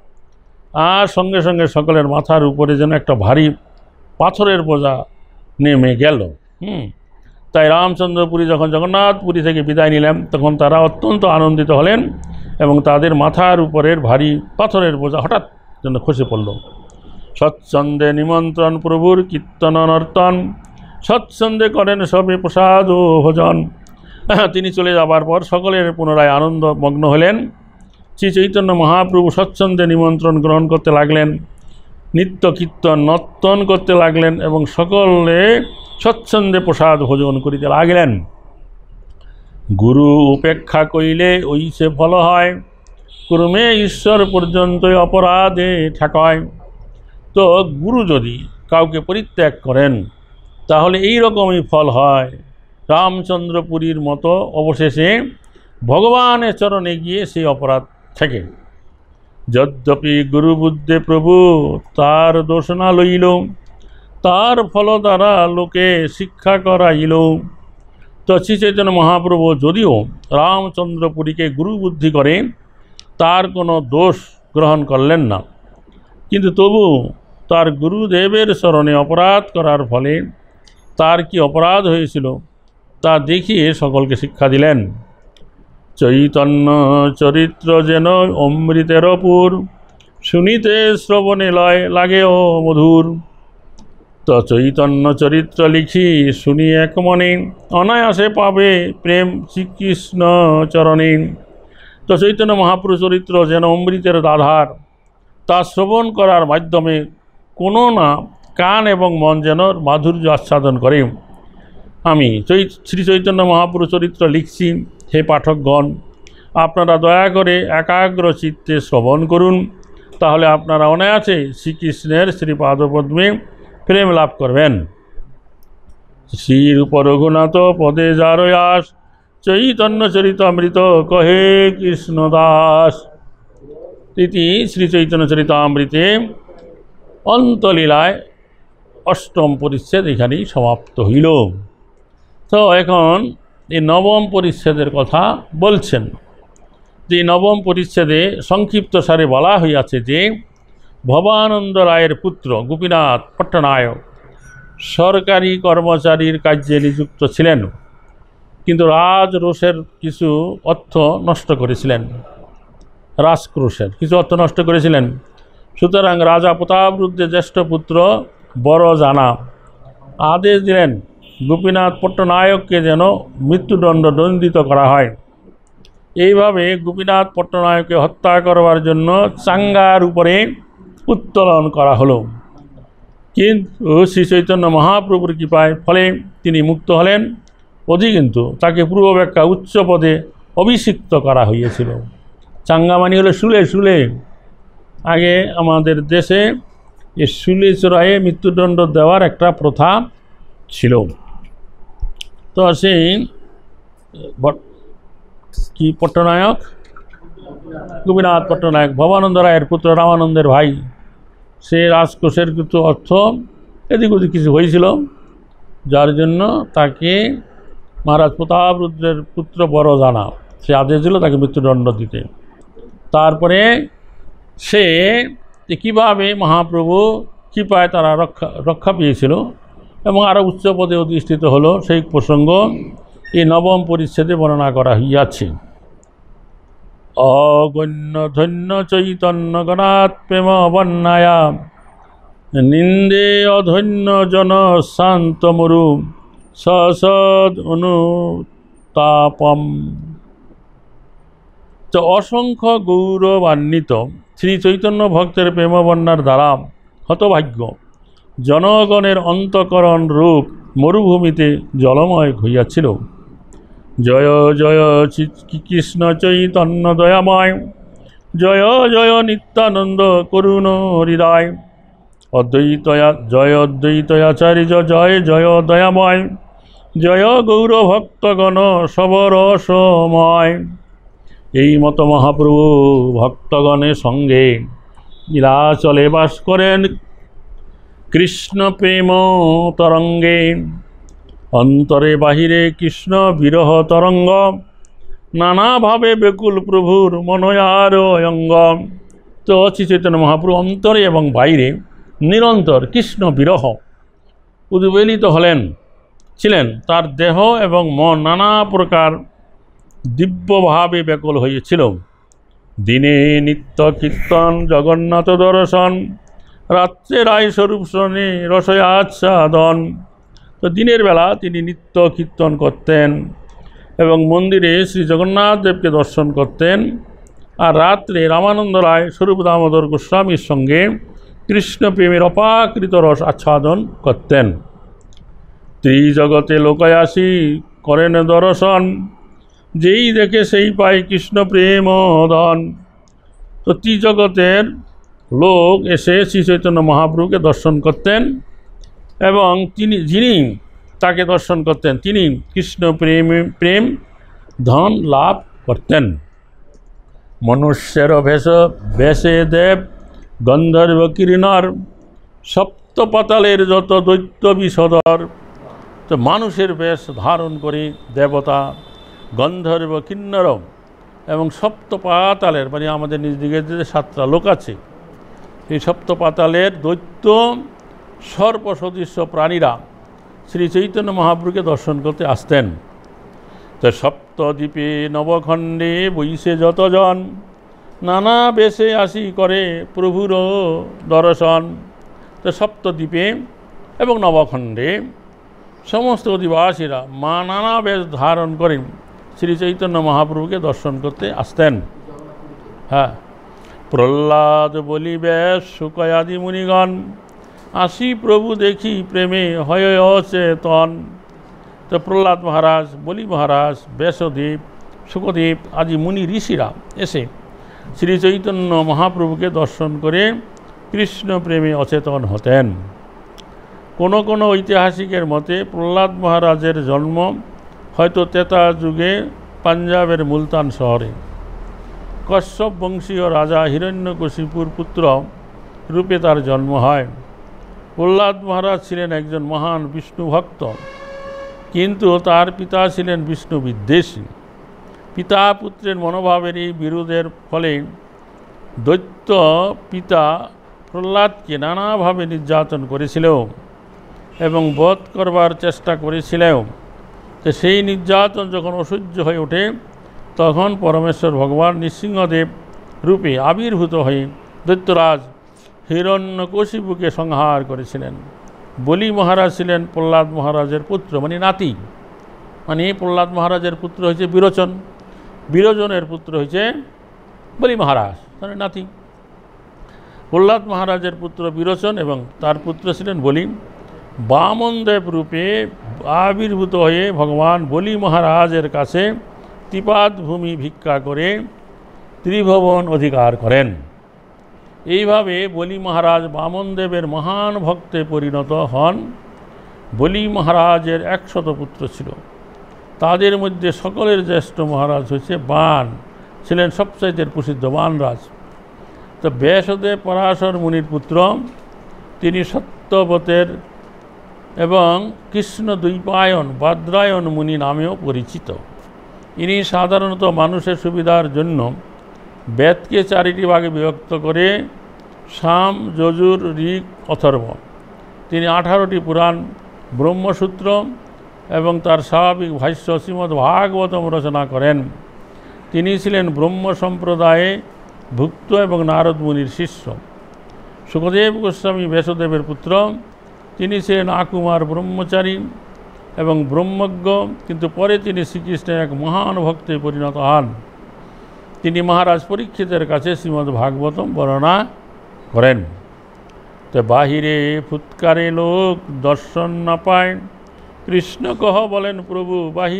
আর সঙ্গে সঙ্গে সকলের মাথার উপরে যেন একটা ভারী পাথরের বোঝা নেমে গেল। তাই রামচন্দ্রপুরী যখন জগন্নাথপুরী থেকে বিদায় নিলেন, তখন তারা অত্যন্ত আনন্দিত হলেন এবং তাদের মাথার উপরের ভারী পাথরের বোঝা হঠাৎ যেন খসে পড়ল। সৎসন্ধে নিমন্ত্রণ প্রভুর কীর্তন নর্তন, সৎসন্ধে করেন সবে প্রসাদ ও ভোজন। তিনি চলে যাবার পর সকলের পুনরায় আনন্দ মগ্ন হলেন। শ্রী চৈতন্য মহাপ্রভু সৎসন্ধে নিমন্ত্রণ গ্রহণ করতে লাগলেন, নিত্য কীর্তন নর্তন করতে লাগলেন এবং সকলে সৎসন্ধে প্রসাদ ভোজন করিতে লাগলেন। গুরু উপেক্ষা করিলে ওই সে ফল হয়, ক্রমে ঈশ্বর পর্যন্ত অপরাধে ঠেকায়। তো গুরু যদি কাউকে পরিত্যাগ করেন তাহলে এই রকমই ফল হয়। রামচন্দ্রপুরীর মতো অবশেষে ভগবানের চরণে গিয়ে সেই অপরাধ থেকে। যদ্যপি গুরুবুদ্ধে প্রভু তার দোষ না লইল, তার ফল দ্বারা লোকে শিক্ষা করাইল। তো শ্রী চৈতন্য মহাপ্রভু যদিও রামচন্দ্রপুরীকে গুরুবুদ্ধি করে তার কোনো দোষ গ্রহণ করলেন না, কিন্তু তবু তার গুরুদেবের চরণে অপরাধ করার ফলে তার কি অপরাধ হয়েছিল তা দেখিয়ে সকলকে শিক্ষা দিলেন। চৈতন্য চরিত্র যেন অমৃতের অপুর, শুনিতে শ্রবণে লয় লাগেও মধুর। তো চৈতন্য চরিত্র লিখি শুনি এক মনে, অনায়াসে পাবে প্রেম শ্রীকৃষ্ণ চরণে। তো চৈতন্য মহাপুরুষ চরিত্র যেন অমৃতের আধার, তা শ্রবণ করার মাধ্যমে কোনো না কান এবং মন যেন মাধুর্য আস্বাদন করে। আমি শ্রী চৈতন্য মহাপুরুষ চরিত্র লিখছি, হে পাঠকগণ, আপনারা দয়া করে একাগ্র চিত্তে শ্রবণ করুন, তাহলে আপনারা অনায়াসে শ্রীকৃষ্ণের শ্রীপাদপদ্মে প্রেম লাভ করবেন। শ্রীরূপ রঘুনাথ পদে যার আস, চৈতন্য চরিতামৃত কহে কৃষ্ণদাস। ইতি শ্রী চৈতন্য চরিতামৃতে অন্তলীলায় অষ্টম পরিচ্ছেদ এখানেই সমাপ্ত হইল। তো এখন এই নবম পরিচ্ছেদের কথা বলছেন। যে নবম পরিচ্ছেদে সংক্ষিপ্ত সারে বলা হইয়াছে যে ভবানন্দ রায়ের পুত্র গোপীনাথ পট্টনায়ক সরকারি কর্মচারীর কার্যে নিযুক্ত ছিলেন, কিন্তু রাজরোষের কিছু অর্থ নষ্ট করেছিলেন, রাজক্রোশের কিছু অর্থ নষ্ট করেছিলেন। সুতরাং রাজা প্রতাপরুদ্রের জ্যেষ্ঠ পুত্র বড়জানা আদেশ দিলেন গোপীনাথ পট্টনায়ককে যেন মৃত্যুদণ্ড দণ্ডিত করা হয়। এইভাবে গোপীনাথ পট্টনায়ককে হত্যা করবার জন্য চাঙ্গার উপরে উত্তোলন করা হলো, কিন্তু শ্রী চৈতন্য মহাপ্রভুর কৃপায় ফলে তিনি মুক্ত হলেন। অধিকিন্তু তাকে পূর্বাপেক্ষা উচ্চ পদে অভিষিক্ত করা হইয়াছিল। চাঙ্গা মানি হলো শুলে শুলে। আগে আমাদের দেশে এই শুলে চড়াইয়ে মৃত্যুদণ্ড দেওয়ার একটা প্রথা ছিল। তো সেই কি পট্টনায়ক গোপীনাথ পট্টনায়ক ভবানন্দ রায়ের পুত্র রামানন্দের ভাই, সে রাজকোষের কিছু অর্থ এদিক ওদিক কিছু হয়েছিল, যার জন্য তাকে মহারাজ প্রতাপরুদ্রের পুত্র বড়জানা সে আদেশ দিল তাকে মৃত্যুদণ্ড দিতে। তারপরে সে কীভাবে মহাপ্রভু কৃপায় তারা রক্ষা পেয়েছিল এবং আরও উচ্চ পদে অধিষ্ঠিত হলো, সেই প্রসঙ্গ এই নবম পরিচ্ছেদে বর্ণনা করা হইয়াছে। অগণ্য ধন্য চৈতন্য গণাৎ প্রেম বন্যায়া, নিন্দে অধন্য জন শান্ত মরু সসদ অনুতাপম। তো অসংখ্য গৌরবান্বিত শ্রী চৈতন্য ভক্তের প্রেমবন্যার দ্বারা হতভাগ্য জনগণের অন্তঃকরণ রূপ মরুভূমিতে জলময় হইয়াছিল। জয় জয় কৃষ্ণ চৈতন্য দয়াময়, জয় জয় নিত্যানন্দ করুণ হৃদয়, অদ্বৈতয়া জয় অদ্বৈতয়াচার্য জয় জয় দয়াময়, জয় গৌরভক্তগণ সবরসময়। এই মতো মহাপ্রভু ভক্তগণের সঙ্গে নীলাচলে বাস করেন কৃষ্ণ প্রেম তরঙ্গে, অন্তরে বাহিরে কৃষ্ণ বিরহ তরঙ্গ, নানাভাবে বেকুল প্রভুর মনয়ার অঙ্গ। তো শ্রী চৈতন্য মহাপ্রভু অন্তরে এবং বাইরে নিরন্তর কৃষ্ণ বিরহ উদ্বেলিত ছিলেন। তার দেহ এবং মন নানা প্রকার দিব্যভাবে ব্যাকুল হয়েছিল। দিনে নিত্য কীর্তন জগন্নাথ দর্শন, রাত্রে রায় স্বরূপ শোনে রসয় আচ্ছাদন। তো দিনের বেলা তিনি নিত্য কীর্তন করতেন এবং মন্দিরে শ্রী জগন্নাথ দেবকে দর্শন করতেন, আর রাত্রে রামানন্দ রায় স্বরূপ দামোদর গোস্বামীর সঙ্গে কৃষ্ণ প্রেমের অপাকৃত রস আচ্ছাদন করতেন। ত্রিজগতে লোকায়াসী করেন দর্শন, যেই দেখে সেই পায় কৃষ্ণ প্রেম ধন। তো ত্রিজগতের লোক এসে শ্রী চৈতন্য মহাপ্রভুকে দর্শন করতেন এবং যিনি তাকে দর্শন করতেন তিনি কৃষ্ণ প্রেম ধন লাভ করতেন। মনুষ্যের বেশে দেব গন্ধর্ব কিরণর, সপ্তপাতালের যত দৈত্য বিষধর। তো মানুষের বেশ ধারণ করে দেবতা গন্ধর্ব কিন্নর এবং সপ্তপাতালের মানে আমাদের নিজ দিকে যে 7টা লোক আছে, এই সপ্তপাতালের দৈত্য সর্প সদৃশ্য প্রাণীরা শ্রী চৈতন্য মহাপ্রভুকে দর্শন করতে আসতেন। তো সপ্তদ্বীপে নবখণ্ডে বৈশে যতজন, নানা বেশে আসি করে প্রভুরও দর্শন। তো সপ্তদ্বীপে এবং নবখণ্ডে সমস্ত অধিবাসীরা নানা বেশ ধারণ করে শ্রী চৈতন্য মহাপ্রভুকে দর্শন করতে আসতেন। হ্যাঁ, প্রহ্লাদ বলি বেশ শুকয়াদি মুনিগণ, আসি প্রভু দেখি প্রেমে হয় অচেতন। তো প্রহ্লাদ মহারাজ, বলি মহারাজ, ব্যাসদেব, শুকদেব আদি মুনি ঋষিরা এসে শ্রী চৈতন্য মহাপ্রভুকে দর্শন করে কৃষ্ণ প্রেমে অচেতন হতেন। কোনো কোনো ঐতিহাসিকের মতে প্রহ্লাদ মহারাজের জন্ম হয়তো ত্রেতা যুগে পাঞ্জাবের মুলতান শহরে। কশ্যপ বংশীয় রাজা হিরণ্যকশিপুর পুত্র রূপে তার জন্ম হয়। প্রহ্লাদ মহারাজ ছিলেন একজন মহান বিষ্ণু ভক্ত, কিন্তু তার পিতা ছিলেন বিষ্ণু বিদ্বেষী। পিতা পুত্রের মনোভাবের এই বিরোধের ফলে দৈত্য পিতা প্রহ্লাদকে নানাভাবে নির্যাতন করেছিল এবং বধ করবার চেষ্টা করেছিল। তো সেই নির্যাতন যখন অসহ্য হয়ে ওঠে, তখন পরমেশ্বর ভগবান নৃসিংহদেব রূপে আবির্ভূত হয়ে দৈত্যরাজ হিরণ্যকশিপুকে সংহার করেছিলেন। বলি মহারাজ ছিলেন প্রহ্লাদ মহারাজের পুত্র, মানে নাতি। মানে প্রহ্লাদ মহারাজের পুত্র হয়েছে বিরোচন, বিরোচনের পুত্র হয়েছে বলি মহারাজ, মানে নাতি। প্রহ্লাদ মহারাজের পুত্র বিরোচন এবং তার পুত্র ছিলেন বলি। বামনদেব রূপে আবির্ভূত হয়ে ভগবান বলি মহারাজের কাছে ত্রিপাদ ভূমি ভিক্ষা করে ত্রিভুবন অধিকার করেন। এইভাবে বলি মহারাজ বামনদেবের মহান ভক্তে পরিণত হন। বলি মহারাজের 100 পুত্র ছিল, তাদের মধ্যে সকলের জ্যেষ্ঠ মহারাজ হচ্ছে বান, ছিলেন সবচাইতে প্রসিদ্ধ বানরাজ। তো ব্যাসদেব পরাশর মুনির পুত্র, তিনি সত্যবতের এবং কৃষ্ণ দ্বৈপায়ন ভদ্রায়ণ মুনি নামেও পরিচিত। ইনি সাধারণত মানুষের সুবিধার জন্য বেদকে 4টি ভাগে বিভক্ত করে সাম, যজুর, ঋক, অথর্ব। তিনি 18টি পুরাণ, ব্রহ্মসূত্র এবং তার স্বাভাবিক ভাষ্য শ্রীমদ্ ভাগবতম রচনা করেন। তিনি ছিলেন ব্রহ্ম সম্প্রদায়ে ভুক্ত এবং নারদ মুনির শিষ্য। সুখদেব গোস্বামী ব্যাসদেবের পুত্র, তিনি ছিলেন আকুমার ব্রহ্মচারী এবং ব্রহ্মজ্ঞ, কিন্তু পরে তিনি শ্রীকৃষ্ণের এক মহান ভক্তে পরিণত হন। তিনি মহারাজ পরীক্ষিতের কাছে শ্রীমদ্ ভাগবতম বর্ণনা করেন। তো বাহিরে ফুৎকারে লোক দর্শন না পায়, কৃষ্ণ কহ বলেন প্রভু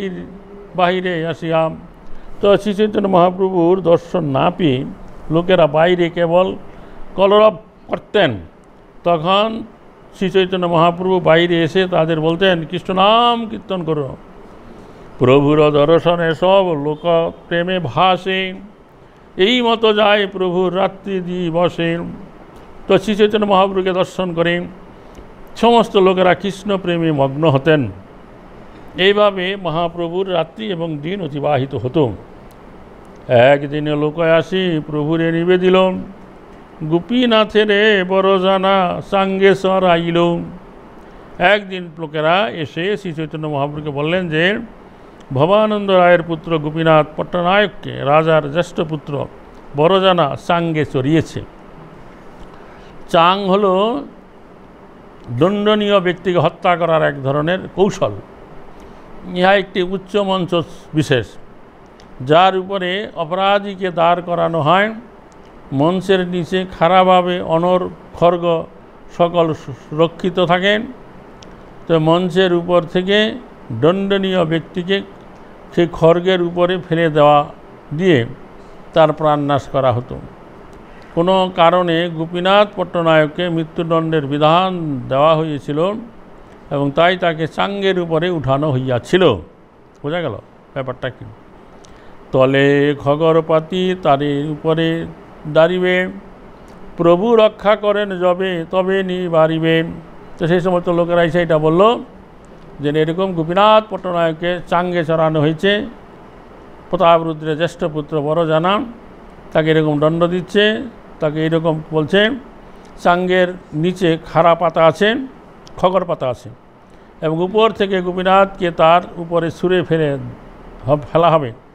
বাহিরে আসিয়াম। তো শ্রী চৈতন্য মহাপ্রভুর দর্শন না পেয়ে লোকেরা বাইরে কেবল কলরব করতেন। তখন শ্রী চৈতন্য মহাপ্রভু বাইরে এসে তাদের বলতেন, কৃষ্ণ নাম কীর্তন করো। প্রভুর দর্শনে সব লোক প্রেমে ভাসে, এই মতো যায় প্রভুর রাত্রি দিবসে। তো শ্রী চৈতন্য মহাপ্রভুকে দর্শন করে সমস্ত লোকেরা কৃষ্ণ প্রেমে মগ্ন হতেন। এইভাবে মহাপ্রভুর রাত্রি এবং দিন অতিবাহিত হতো। একদিনে লোক আসি প্রভুরে নিবেদিল, গোপীনাথের বড় জানা সাঙ্গেশ্বর আইল। একদিন লোকেরা এসে শ্রী চৈতন্য মহাপ্রভুকে বললেন যে ভবানন্দ রায়ের পুত্র গোপীনাথ পট্টনায়ককে রাজার জ্যেষ্ঠ পুত্র বড়জানা চাঙ্গে চড়িয়েছে। চাং হল দণ্ডনীয় ব্যক্তিকে হত্যা করার এক ধরনের কৌশল। ইহা একটি উচ্চ মঞ্চ বিশেষ, যার উপরে অপরাধীকে দাঁড় করানো হয়। মঞ্চের নিচে খাড়াভাবে অনর খড়গ সকল সুরক্ষিত থাকেন। তো মঞ্চের উপর থেকে দণ্ডনীয় ব্যক্তিকে সেই খড়গের উপরে ফেলে দেওয়া দিয়ে তার প্রাণনাশ করা হতো। কোনো কারণে গোপীনাথ পট্টনায়ককে মৃত্যুদণ্ডের বিধান দেওয়া হয়েছিল এবং তাই তাকে চাঙ্গের উপরে উঠানো হইয়াছিল। বোঝা গেল ব্যাপারটা কি? তলে খগরপাতি তারে উপরে দাঁড়িবে, প্রভু রক্ষা করেন যবে তবে নিবারিবে। তো সেই সমস্ত লোকেরা সেইটা বলল যে এরকম গোপীনাথ পট্টনায়ককে চাঙ্গে চড়ানো হয়েছে, প্রতাপরুদ্রের জ্যেষ্ঠ পুত্র বড়জানা তাকে এরকম দণ্ড দিচ্ছে, তাকে এরকম বলছে। চাঙ্গের নিচে খাড়া পাতা আছে, খগর পাতা আছে এবং উপর থেকে গোপীনাথকে তার উপরে ছুঁড়ে ফেলা হবে।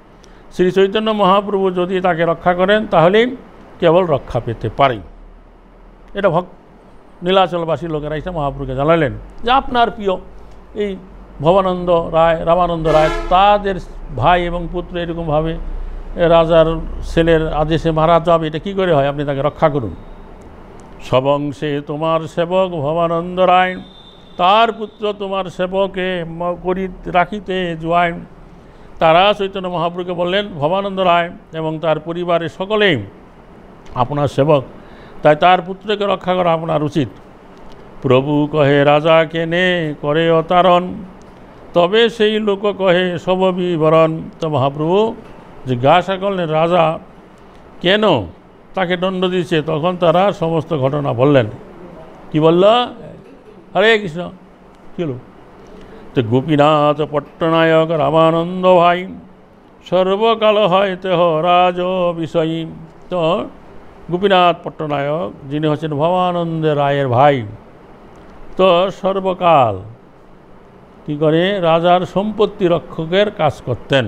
শ্রী চৈতন্য মহাপ্রভু যদি তাকে রক্ষা করেন তাহলেই কেবল রক্ষা পেতে পারে। এটা নীলাচলবাসী লোকেরা এসে মহাপ্রভুকে জানালেন যে আপনার প্রিয় এই ভবানন্দ রায়, রামানন্দ রায়, তাদের ভাই এবং পুত্র এরকমভাবে রাজার ছেলের আদেশে মারা যাবে, এটা কী করে হয়? আপনি তাকে রক্ষা করুন। সবংশে তোমার সেবক ভবানন্দ রায়, তার পুত্র তোমার সেবকে করি রাখিতে জুয়ায়। তারা চৈতন্য মহাপ্রভুকে বললেন, ভবানন্দ রায় এবং তার পরিবারের সকলেই আপনার সেবক, তাই তার পুত্রকে রক্ষা করা আপনার উচিত। প্রভু কহে রাজা কেনে করে অতারণ, তবে সেই লোক কহে সব বিবরণ। তো মহাপ্রভু জিজ্ঞাসা করলেন রাজা কেন তাকে দণ্ড দিচ্ছে, তখন তারা সমস্ত ঘটনা বললেন। কি বলল? হরে কৃষ্ণ। কি হলো? তো গোপীনাথ পট্টনায়ক রামানন্দ ভাই, সর্বকাল হয় তেহ রাজ বিষয়ী। তো গোপীনাথ পট্টনায়ক যিনি হচ্ছেন ভবানন্দ রায়ের ভাই, তো সর্বকাল কি করে রাজার সম্পত্তি রক্ষকের কাজ করতেন।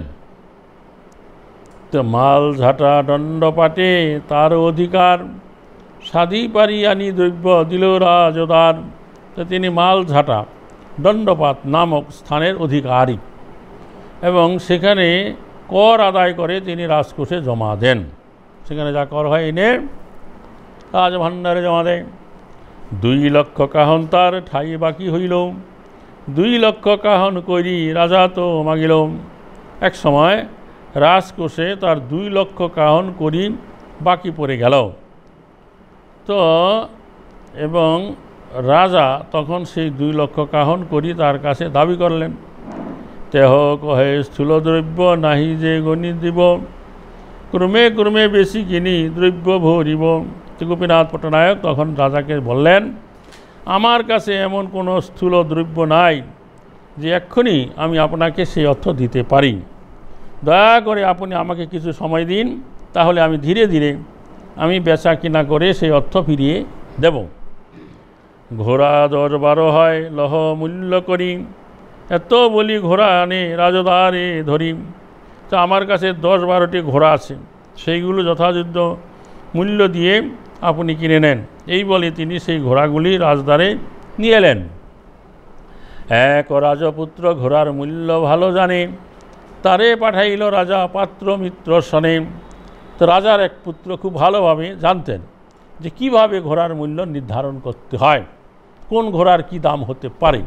তো মাল ঝাঁটা দণ্ডপাটে তার অধিকার, সাধি পারি আনি দ্রব্য দিল রাজদার। তো তিনি মাল ঝাঁটা দণ্ডপাত নামক স্থানের অধিকারী এবং সেখানে কর আদায় করে তিনি রাজকোষে জমা দেন। সেখানে যা কর হয় এনে রাজভাণ্ডারে জমা দেয়। 2 লক্ষ কাহন তার ঠাই বাকি হইল, 2 লক্ষ কাহন করি রাজা তো মাগিল। এক সময় রাজকোষে তার 2 লক্ষ কাহন করি বাকি পড়ে গেল। তো এবং রাজা তখন সেই 2 লক্ষ কাহন করি তার কাছে দাবি করলেন। তেহ কহে স্থূল দ্রব্য নাহি যে গণি দিব, ক্রমে ক্রমে বেশি কিনি দ্রব্য ভরিব। গোপীনাথ পট্টনায়ক তখন রাজাকে বললেন, আমার কাছে এমন কোনো স্থূল দ্রব্য নাই যে এক্ষুনি আমি আপনাকে সেই অর্থ দিতে পারি। দয়া করে আপনি আমাকে কিছু সময় দিন, তাহলে আমি ধীরে ধীরে আমি বেচা কিনা করে সেই অর্থ ফিরিয়ে দেব। ঘোড়া 10-12 হয় লহ মূল্য করি, এত বলি ঘোড়া আনে রাজদারে ধরি। তো আমার কাছে 10-12টি ঘোড়া আছে, সেইগুলো যথাযথ মূল্য দিয়ে আপনি কিনে নেন। এই বলে তিনি সেই ঘোড়াগুলি রাজদারে নিয়ে এলেন। এক রাজপুত্র ঘোড়ার মূল্য ভালো জানে, তারে পাঠাইল রাজা পাত্র মিত্র সনে। তো রাজার এক পুত্র খুব ভালোভাবে জানতেন যে কিভাবে ঘোড়ার মূল্য নির্ধারণ করতে হয়, কোন ঘোড়ার কি দাম হতে পারে।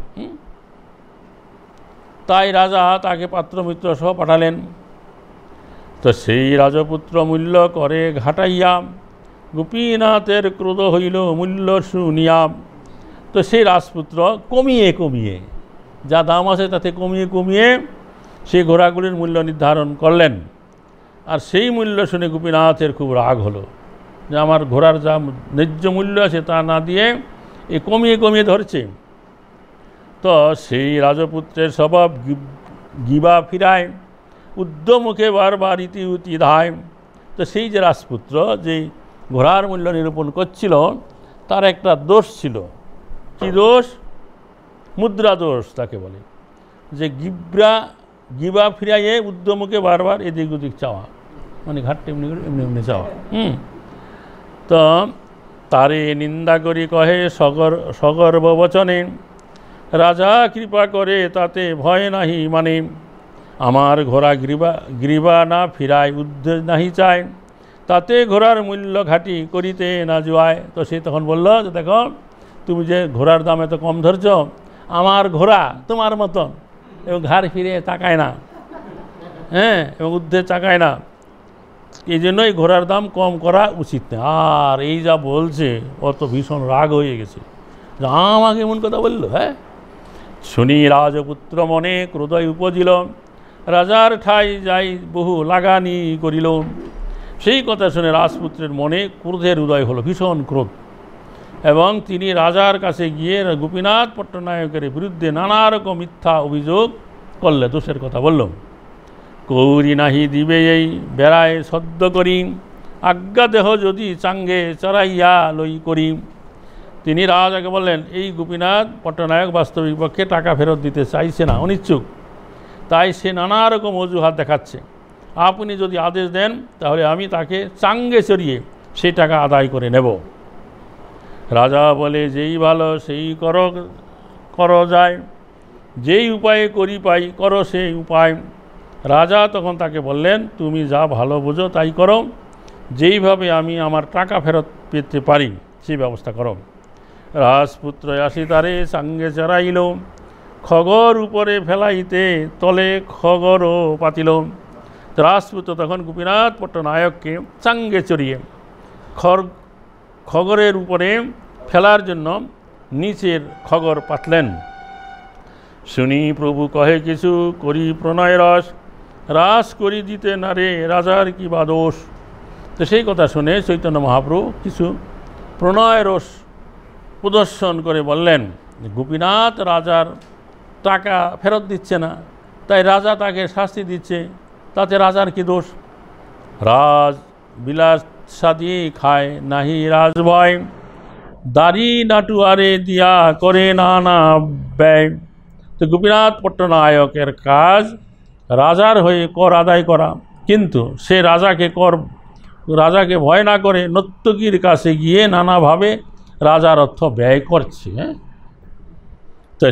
তাই রাজা তাকে পাত্র মিত্র সহ পাঠালেন। তো সেই রাজপুত্র মূল্য করে ঘাটাইয়া, গোপীনাথের ক্রোধ হইল মূল্য শুনিয়া। তো সেই রাজপুত্র কমিয়ে কমিয়ে যা দাম আছে তাতে কমিয়ে কমিয়ে সেই ঘোড়াগুলির মূল্য নির্ধারণ করলেন। আর সেই মূল্য শুনে গোপীনাথের খুব রাগ হলো যে আমার ঘোড়ার যা ন্যায্য মূল্য আছে তা না দিয়ে এ কমিয়ে কমিয়ে ধরছে। তো সেই রাজপুত্রের স্বভাব গিবা ফিরায়, উদ্যমুখে বারবার ইতি উতি ধায়। তো সেই যে রাজপুত্র যে ঘোড়ার মূল্য নিরূপণ করছিল তার একটা দোষ ছিল। কি দোষ? মুদ্রা দোষ তাকে বলে, যে গিবা ফিরাইয়ে উদ্যমুখে বারবার এদিক ওদিক চাওয়া, মানে ঘাটটা এমনি করে এমনি এমনি চাওয়া। তো তারে নিন্দা করি কহে সগর্ব বচনে, রাজা কৃপা করে তাতে ভয় নাহি মানে। আমার ঘোড়া গ্রীবা না ফিরায় উদ্দেশ নাহি চায়, তাতে ঘোড়ার মূল্য ঘাটি করিতে না জুয়ায়। তো সে তখন বলল যে দেখো তুমি যে ঘোড়ার দাম এত কম ধরছ, আমার ঘোড়া তোমার মতন এবং ঘাড় ফিরে তাকায় না, এবং ঊর্ধ্বে তাকায় না, এই জন্যই ঘোড়ার দাম কম করা উচিত না। আর এই যা বলছে অত ভীষণ রাগ হয়ে গেছে যে আমাকে এমন কথা বললো। শুনি রাজপুত্র মনে ক্রোধই উপজিল, রাজার ঠাই যাই বহু লাগানি করিল। সেই কথা শুনে রাজপুত্রের মনে ক্রোধের উদয় হলো, ভীষণ ক্রোধ, এবং তিনি রাজার কাছে গিয়ে গোপীনাথ পট্টনায়কের বিরুদ্ধে নানা রকম মিথ্যা অভিযোগ করলে, দোষের কথা বলল। কৌরি নাহি দিবে এই বেড়ায় সদ্য করি, আজ্ঞা দেহ যদি চাঙ্গে চড়াইয়া লই করি। তিনি রাজাকে বললেন এই গোপীনাথ পট্টনায়ক বাস্তবিক পক্ষে টাকা ফেরত দিতে চাইছে না, অনিচ্ছুক, তাই সে নানা রকম অজুহাত দেখাচ্ছে। আপনি যদি আদেশ দেন তাহলে আমি তাকে চাঙ্গে চড়িয়ে সেই টাকা আদায় করে নেব। রাজা বলে, যেই ভালো সেই করো যায়, যেই উপায়ে করি পাই করো সেই উপায়। রাজা তখন তাকে বললেন, তুমি যা ভালো বোঝো তাই করো, যেইভাবে আমি আমার টাকা ফেরত পেতে পারি সেই ব্যবস্থা করো। রাজপুত্র আসি তারে চাঙ্গে চড়াইল, খগর উপরে ফেলাইতে তলে খগরও পাতিল। রাজপুত্র তখন গোপীনাথ পট্টনায়ককে চাঙ্গে চড়িয়ে খগরের উপরে ফেলার জন্য নিচের খগর পাতলেন। শুনি প্রভু কহে, কিছু করি প্রণয় রস, রাস করি দিতে না রে রাজার কি বা দোষ। তো সেই কথা শুনে চৈতন্য মহাপ্রভু কিছু প্রণয় রস প্রদর্শন করে বললেন, গোপীনাথ রাজার টাকা ফেরত দিচ্ছে না, তাই রাজা তাকে শাস্তি দিচ্ছে, তাতে রাজার কি দোষ? রাজ বিলাস সাদি খায় নাহি রাজ ভয়, দাড়ি নাটুয়ারে দিয়া করে নানা ব্যয়। তো গোপীনাথ পট্টনায়কের কাজ রাজার হয়ে কর আদায় করা, কিন্তু সে রাজাকে ভয় না করে নর্তকীর কাছে গিয়ে নানাভাবে রাজার অর্থ ব্যয় করছে। তো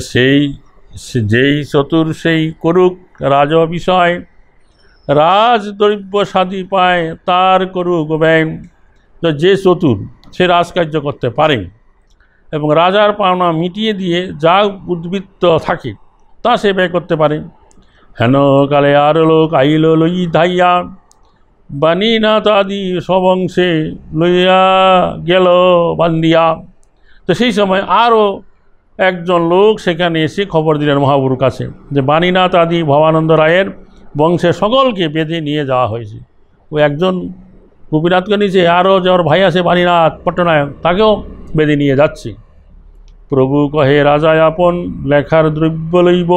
যেই চতুর সেই করুক রাজ বিষয়, রাজদ্রব্য সাদি পায় তার করুক ব্যয়। তো যে চতুর সে রাজকার্য করতে পারে এবং রাজার পাওনা মিটিয়ে দিয়ে যা উদ্বৃত্ত থাকে তা সে ব্যয় করতে পারে। হেন কালে আর লোক আইল লই ধাইয়া, বাণীনাথ আদি সবংশে লইয়া গেল বান্দিয়া। তো সেই সময় আরও একজন লোক সেখানে এসে খবর দিলেন মহাপ্রভুর কাছে যে বাণীনাথ আদি ভবানন্দ রায়ের বংশের সকলকে বেঁধে নিয়ে যাওয়া হয়েছে। ও একজন গোপীনাথকে নিচে আরও যার ভাই আছে বাণীনাথ পট্টনায়ক, তাকেও বেঁধে নিয়ে যাচ্ছে। প্রভু কহে, রাজা আপন লেখার দ্রব্য লইব,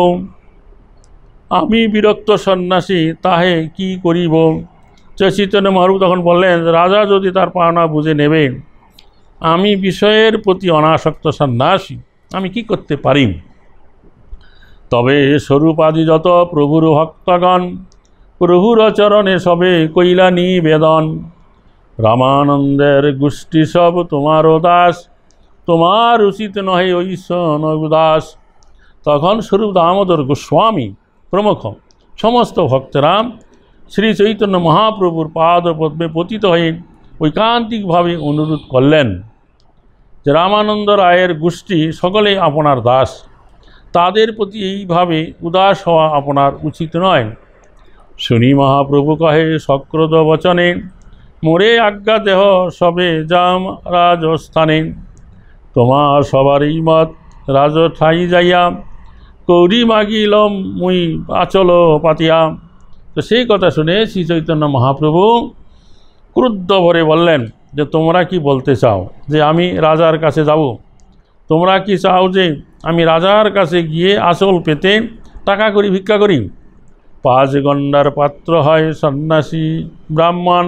আমি বিরক্ত সন্ন্যাসী তাহে কি করিব। চৈতন্য মহাপ্রভু তখন বললেন, রাজা যদি তার পাওনা বুঝে নেবে, আমি বিষয়ের প্রতি অনাসক্ত সন্ন্যাসী, আমি কি করতে পারি? তবে স্বরূপাদি যত প্রভুর ভক্তগণ, প্রভুর চরণে সবে কইলা নিবেদন। রামানন্দের গোষ্ঠী সব তোমারও দাস, তোমার উচিত নহে ঐশন উদাস। তখন স্বরূপ দামোদর গোস্বামী প্রমুখ সমস্ত ভক্তরা শ্রী চৈতন্য মহাপ্রভুর পাদপদ্মে পতিত হয়ে ঐকান্তিকভাবে অনুরোধ করলেন যে রামানন্দ রায়ের গোষ্ঠী সকলেই আপনার দাস, তাদের প্রতি এইভাবে উদাস হওয়া আপনার উচিত নয়। শুনি মহাপ্রভু কহে, সক্রোধ বচনে মোরে আজ্ঞা দেহ সবে যাম রাজস্থানে। তোমার সবারই মত রাজ ঠাই যাইয়া, কৌরি মাগিলম মুই আচল পাতিয়া। তো সেই কথা শুনে শ্রী চৈতন্য মহাপ্রভু ক্রুদ্ধ ভরে বললেন যে তোমরা কি বলতে চাও যে আমি রাজার কাছে যাব? তোমরা কি চাও যে আমি রাজার কাছে গিয়ে আঁচল পেতে টাকা করি ভিক্ষা করি? 5 গণ্ডার পাত্র হয় সন্ন্যাসী ব্রাহ্মণ,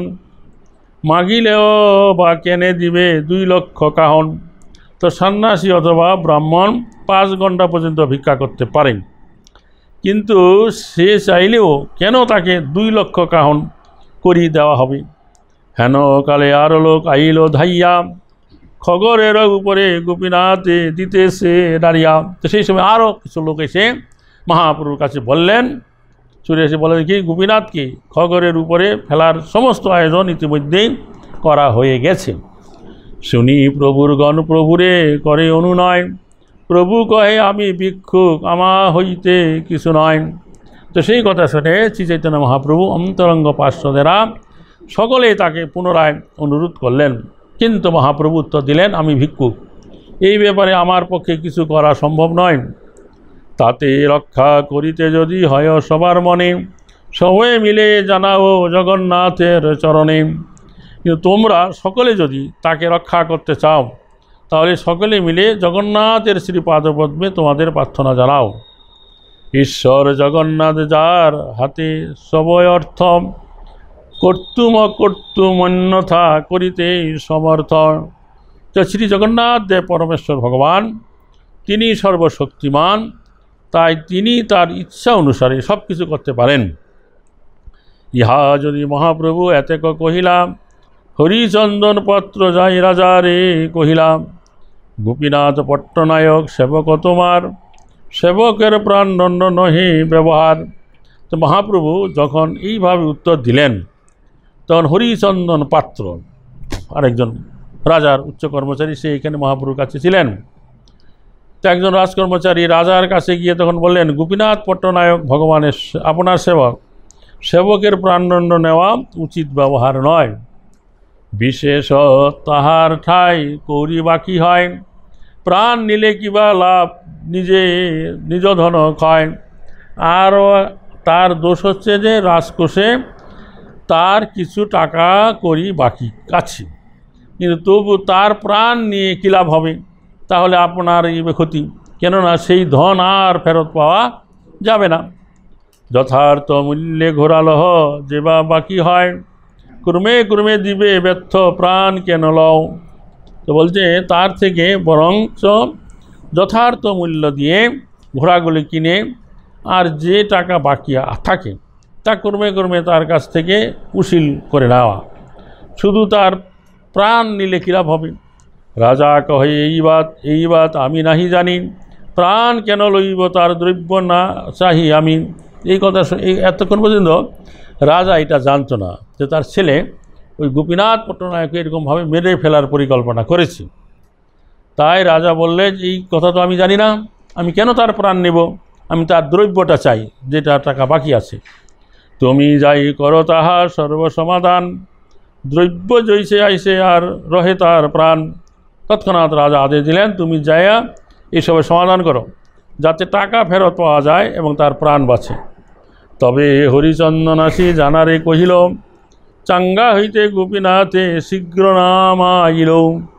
মাগিলেও বা কেনে দিবে 2 লক্ষ কাহন। তো সন্ন্যাসী অথবা ব্রাহ্মণ 5 ঘণ্টা পর্যন্ত ভিক্ষা করতে পারেন, কিন্তু সে চাইলেও কেন তাকে 2 লক্ষ কাহন করি দেওয়া হবে? হেন কালে আর লোক আইল ধাইয়া, খগরের উপরে গোপীনাথে দিতেছে দাঁড়িয়া। তো সেই সময় আরও কিছু লোক এসে মহাপ্রভুর কাছে বললেন, চলে এসে বলেন কি গোপীনাথকে খগরের উপরে ফেলার সমস্ত আয়োজন ইতিমধ্যেই করা হয়ে গেছে। শুনি প্রভুর গণ প্রভুরে করে অনুনয়, প্রভু কহে আমি ভিক্ষুক, আমা হইতে কিছু নয়। তো সেই কথা শুনে শ্রী চৈতন্য মহাপ্রভু অন্তরঙ্গ পার্শ্বদেরা সকলে তাকে পুনরায় অনুরোধ করলেন, কিন্তু মহাপ্রভু উত্তর দিলেন, আমি ভিক্ষুক, এই ব্যাপারে আমার পক্ষে কিছু করা সম্ভব নয়। তাতে রক্ষা করিতে যদি হয় সবার মনে, সবাই মিলে জানাও জগন্নাথের চরণে। কিন্তু তোমরা সকলে যদি তাকে রক্ষা করতে চাও, তাহলে সকলে মিলে জগন্নাথের শ্রীপাদপদ্মে তোমাদের প্রার্থনা জানাও। ঈশ্বর জগন্নাথ যার হাতে সবই অর্থ, কর্তুম অকর্তুম অন্যথা করিতে সমর্থ। তো শ্রী জগন্নাথ দেব পরমেশ্বর ভগবান, তিনি সর্বশক্তিমান, তাই তিনি তার ইচ্ছা অনুসারে সব কিছু করতে পারেন। ইহা যদি মহাপ্রভু এতেক কহিলাম, হরিচন্দন পত্র যাই রাজারে কহিলাম, গোপীনাথ পট্টনায়ক সেবক তোমার, সেবকের প্রাণদণ্ড নহে ব্যবহার। তো মহাপ্রভু যখন এইভাবে উত্তর দিলেন, তখন হরিচন্দন পাত্র আরেকজন রাজার উচ্চ কর্মচারী, সে এখানে মহাপ্রভুর কাছে ছিলেন। তো একজন রাজকর্মচারী রাজার কাছে গিয়ে তখন বললেন, গোপীনাথ পট্টনায়ক ভগবানের আপনার সেবক, সেবকের প্রাণদণ্ড নেওয়া উচিত ব্যবহার নয়। বিশেষ তাহার ঠাই কৌরি বাকি হয়, প্রাণ নিলে কিবা লাভ, নিজ ধন ক্ষয়। আর তার দোষ হচ্ছে যে রাজকোষে তার কিছু টাকা করি বাকি আছে, কিন্তু তবু তার প্রাণ নিয়ে কী লাভ হবে? তাহলে আপনার এই ক্ষতি, কেননা সেই ধন আর ফেরত পাওয়া যাবে না। যথার্থ মূল্যে ঘোরালহ যে বা বাকি হয়, ক্রমে ক্রমে দিবে ব্যর্থ প্রাণ কেন লও। তো বলছে তার থেকে বরঞ্চ যথার্থ মূল্য দিয়ে ঘোড়াগুলি কিনে আর যে টাকা বাকি থাকে তা ক্রমে ক্রমে তার কাছ থেকে উসিল করে নেওয়া, শুধু তার প্রাণ নিলে কী লাভ হবে? রাজা কহে এই বাত আমি নাহি জানি, প্রাণ কেন লইব তার দ্রব্য না চাহি আমি। এই কথা এতক্ষণ পর্যন্ত রাজা এটা জানতো না যে তার ছেলে ওই গোপীনাথ পট্টনায়ককে এরকমভাবে মেরে ফেলার পরিকল্পনা করেছে। তাই রাজা বললে, এই কথা তো আমি জানি না, আমি কেন তার প্রাণ নেব? আমি তার দ্রব্যটা চাই, যেটা টাকা বাকি আছে। তুমি যাই করো তাহার সর্বসমাধান, দ্রব্য জৈসে আইসে আর রহে তার প্রাণ। তৎক্ষণাৎ রাজা আদেশ দিলেন, তুমি যাইয়া এসবের সমাধান করো, যাতে টাকা ফেরত পাওয়া যায় এবং তার প্রাণ বাঁচে। তবে হরিচন্দন আসি জানারে কহিল, চাঙ্গা হইতে গোপীনাথে শীঘ্র নাম আইল।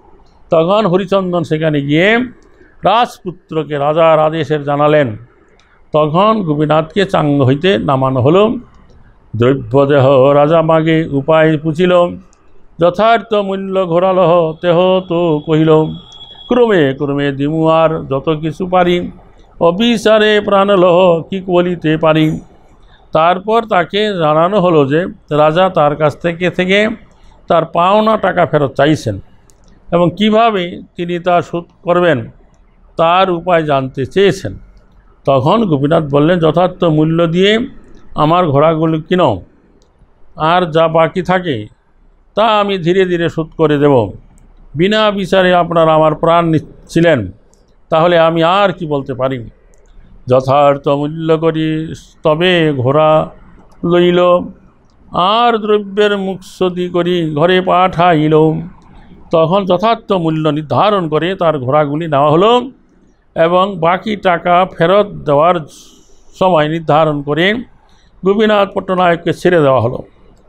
তখন হরিচন্দন সেখানে গিয়ে রাজপুত্রকে রাজার আদেশের জানালেন। তখন গোপীনাথকে চাঙ্গ হইতে নামানো হলো। দ্রব্যদেহ রাজা মাগে উপায় পুছিল, যথার্থ মূল্য ঘোরালহ তেহ তো কহিল, ক্রমে ক্রমে দিমু আর যত কিছু পারি, অবিচারে প্রাণলহ কি বলিতে পারি। তারপর তাকে জানানো হলো যে রাজা তার কাছ থেকে তার পাওনা টাকা ফেরত চাইছেন এবং কিভাবে তিনি তা শোধ করবেন তার উপায় জানতে চেয়েছেন। তখন গোপীনাথ বললেন, যথার্থ মূল্য দিয়ে আমার ঘোড়াগুলো কিনো, আর যা বাকি থাকে তা আমি ধীরে ধীরে শোধ করে দেব। বিনা বিচারে আপনারা আমার প্রাণ নিচ্ছিলেন, তাহলে আমি আর কি বলতে পারি? যথার্থ মূল্য করি তবে ঘোড়া লইল, আর দ্রব্যের মুখসদি করি ঘরে পাঠাইল। তখন যথার্থ মূল্য নির্ধারণ করে তার ঘোড়াগুলি নেওয়া হলো এবং বাকি টাকা ফেরত দেওয়ার সময় নির্ধারণ করে গোপীনাথ পট্টনায়ককে ছেড়ে দেওয়া হলো।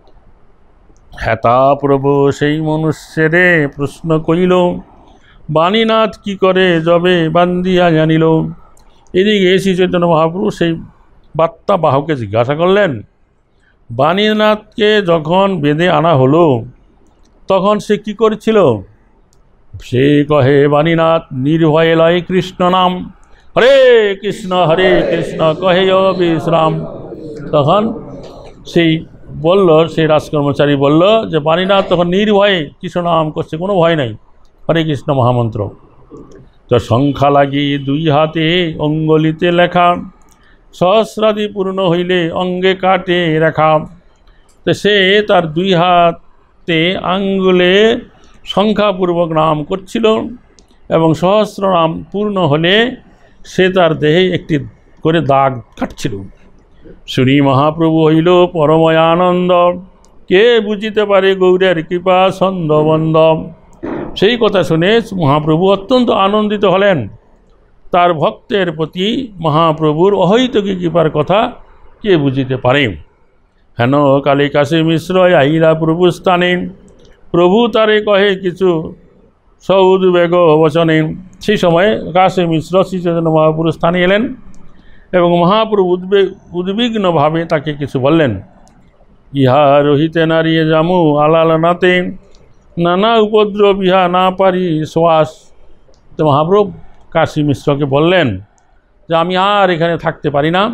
হেতা প্রভু সেই মনুষ্যেরে প্রশ্ন করিল, বাণীনাথ কি করে যবে বান্দিয়া জানিল। এদিকে শ্রী চৈতন্য মহাপ্রভু সেই বার্তা বাহককে জিজ্ঞাসা করলেন, বাণীনাথকে যখন বেঁধে আনা হলো তখন সে কি করেছিল? সে কহে, বাণীনাথ নির্ভয়ে লয় কৃষ্ণ নাম, হরে কৃষ্ণ কহে বিশ্রাম। তখন সেই রাজকর্মচারী বলল যে বাণীনাথ তখন নির্ভয়ে কৃষ্ণ নাম করছে, কোনো ভয় নাই, হরে কৃষ্ণ মহামন্ত্র। তো সংখ্যা লাগি দুই হাতে অঙ্গলিতে লেখা, সহস্রাদি পূর্ণ হইলে অঙ্গে কাটে রেখা। তো সে তার দুই হাতে আঙ্গুলে সংখ্যাপূর্বক নাম করছিল এবং সহস্র নাম পূর্ণ হলে সে তার দেহে একটি করে দাগ কাটছিল। শুনি মহাপ্রভু হইল পরময় আনন্দ, কে বুঝিতে পারে গৌরের কৃপা ছন্দবন্ধ। সেই কথা শুনে মহাপ্রভু অত্যন্ত আনন্দিত হলেন। তার ভক্তের প্রতি মহাপ্রভুর অহৈতুকী কৃপার কথা কে বুঝিতে পারে। হেন কালী কাশী মিশ্র আইলা প্রভু স্থানে, প্রভু তারে কহে কিছু সউদ্বেগ বচনে। সেই সময় কাশী মিশ্র শ্রী চৈতন্য মহাপ্রভু স্থানে এলেন এবং মহাপ্রভু উদ্বিগ্নভাবে তাকে কিছু বললেন। ইহা রহিতে নারিয়ে জামু আলাল নাতে, নানা উপদ্রব ইহা না পারি শ্বাস। তো মহাপ্রভু কাশী মিশ্রকে বললেন যে আমি আর এখানে থাকতে পারি না,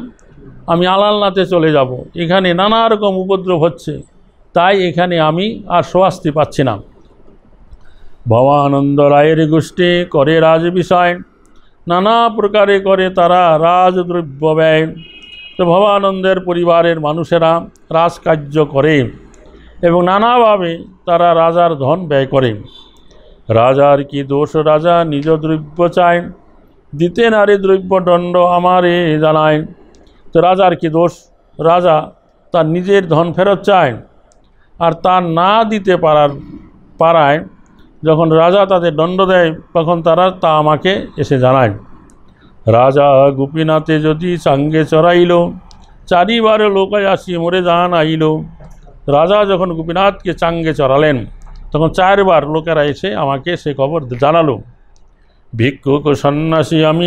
আমি আলালনাতে চলে যাব, এখানে নানা রকম উপদ্রব হচ্ছে, তাই এখানে আমি আর স্বস্তি পাচ্ছি না। ভবানন্দ রায়ের গোষ্ঠী করে রাজ বিষয়, নানা প্রকারে করে তারা রাজদ্রব্য ব্যয়। তো ভবানন্দের পরিবারের মানুষেরা রাজকার্য করে এবং নানাভাবে তারা রাজার ধন ব্যয় করে। রাজার কি দোষ, রাজা নিজ দ্রব্য চায়, দিতে নারী দ্রব্য দণ্ড আমারে জানায়। তো রাজার কি দোষ, রাজা তার নিজের ধন ফেরত চায়, আর তা না দিতে পারায় যখন রাজা তাদের দণ্ড দেয় তখন তারা তা আমাকে এসে জানায়। রাজা গোপীনাথে যদি চাঙ্গে চড়াইল, চারিবার লোকায় আসি মরে যান আইল। রাজা যখন গোপীনাথকে চাঙ্গে চড়ালেন তখন 4 বার লোকেরা এসে আমাকে সে খবর জানালো। ভিক্ষুক সন্ন্যাসী আমি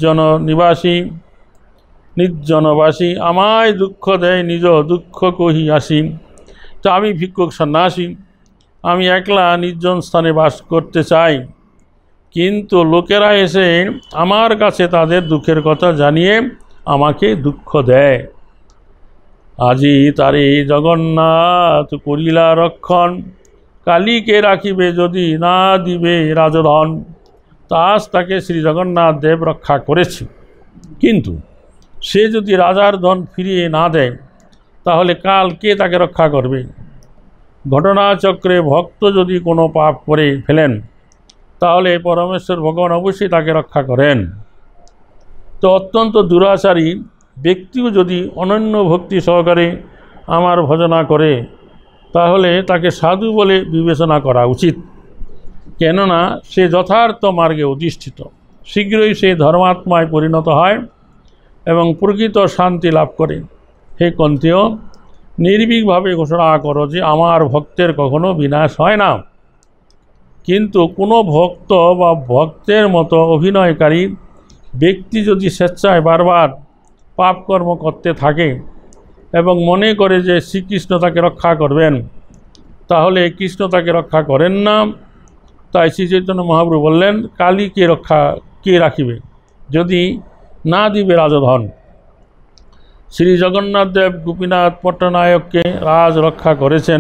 নির্জনবাসী, আমায় দুঃখ দেয় নিজ দুঃখ কহি আসি। তো আমি ভিক্ষুক সন্ন্যাসী, আমি একলা নির্জন স্থানে বাস করতে চাই, কিন্তু লোকেরা এসে আমার কাছে তাদের দুঃখের কথা জানিয়ে আমাকে দুঃখ দেয়। আজি তারে জগন্নাথ করিলা রক্ষণ, কালীকে রাখিবে যদি না দিবে রাজধন। আজ তাকে শ্রী জগন্নাথ দেব রক্ষা করেছে, কিন্তু সে যদি রাজার ধন ফিরিয়ে না দেয় তাহলে কাল কে তাকে রক্ষা করবে? ঘটনাচক্রে ভক্ত যদি কোনো পাপ করে ফেলেন তাহলে পরমেশ্বর ভগবান অবশ্যই তাকে রক্ষা করেন। তো অত্যন্ত দুরাচারী ব্যক্তিও যদি অনন্য ভক্তি সহকারে আমার ভজনা করে তাহলে তাকে সাধু বলে বিবেচনা করা উচিত, কেননা সে যথার্থ মার্গে অধিষ্ঠিত। শীঘ্রই সে ধর্মাত্মায় পরিণত হয় এবং প্রকৃত শান্তি লাভ করে। হে কন্তেয়, নির্ভীকভাবে ঘোষণা করো যে আমার ভক্তের কখনো বিনাশ হয় না। কিন্তু কোনো ভক্ত বা ভক্তের মতো অভিনয়কারী ব্যক্তি যদি স্বেচ্ছায় বারবার পাপকর্ম করতে থাকে এবং মনে করে যে শ্রীকৃষ্ণ তাকে রক্ষা করবেন, তাহলে কৃষ্ণ তাকে রক্ষা করেন না। তাই শ্রী চৈতন্য মহাপ্রভু বললেন, কালীকে কে রাখিবে যদি না দিবে রাজধন। শ্রী জগন্নাথ দেব গোপীনাথ পট্টনায়ককে রাজ রক্ষা করেছেন,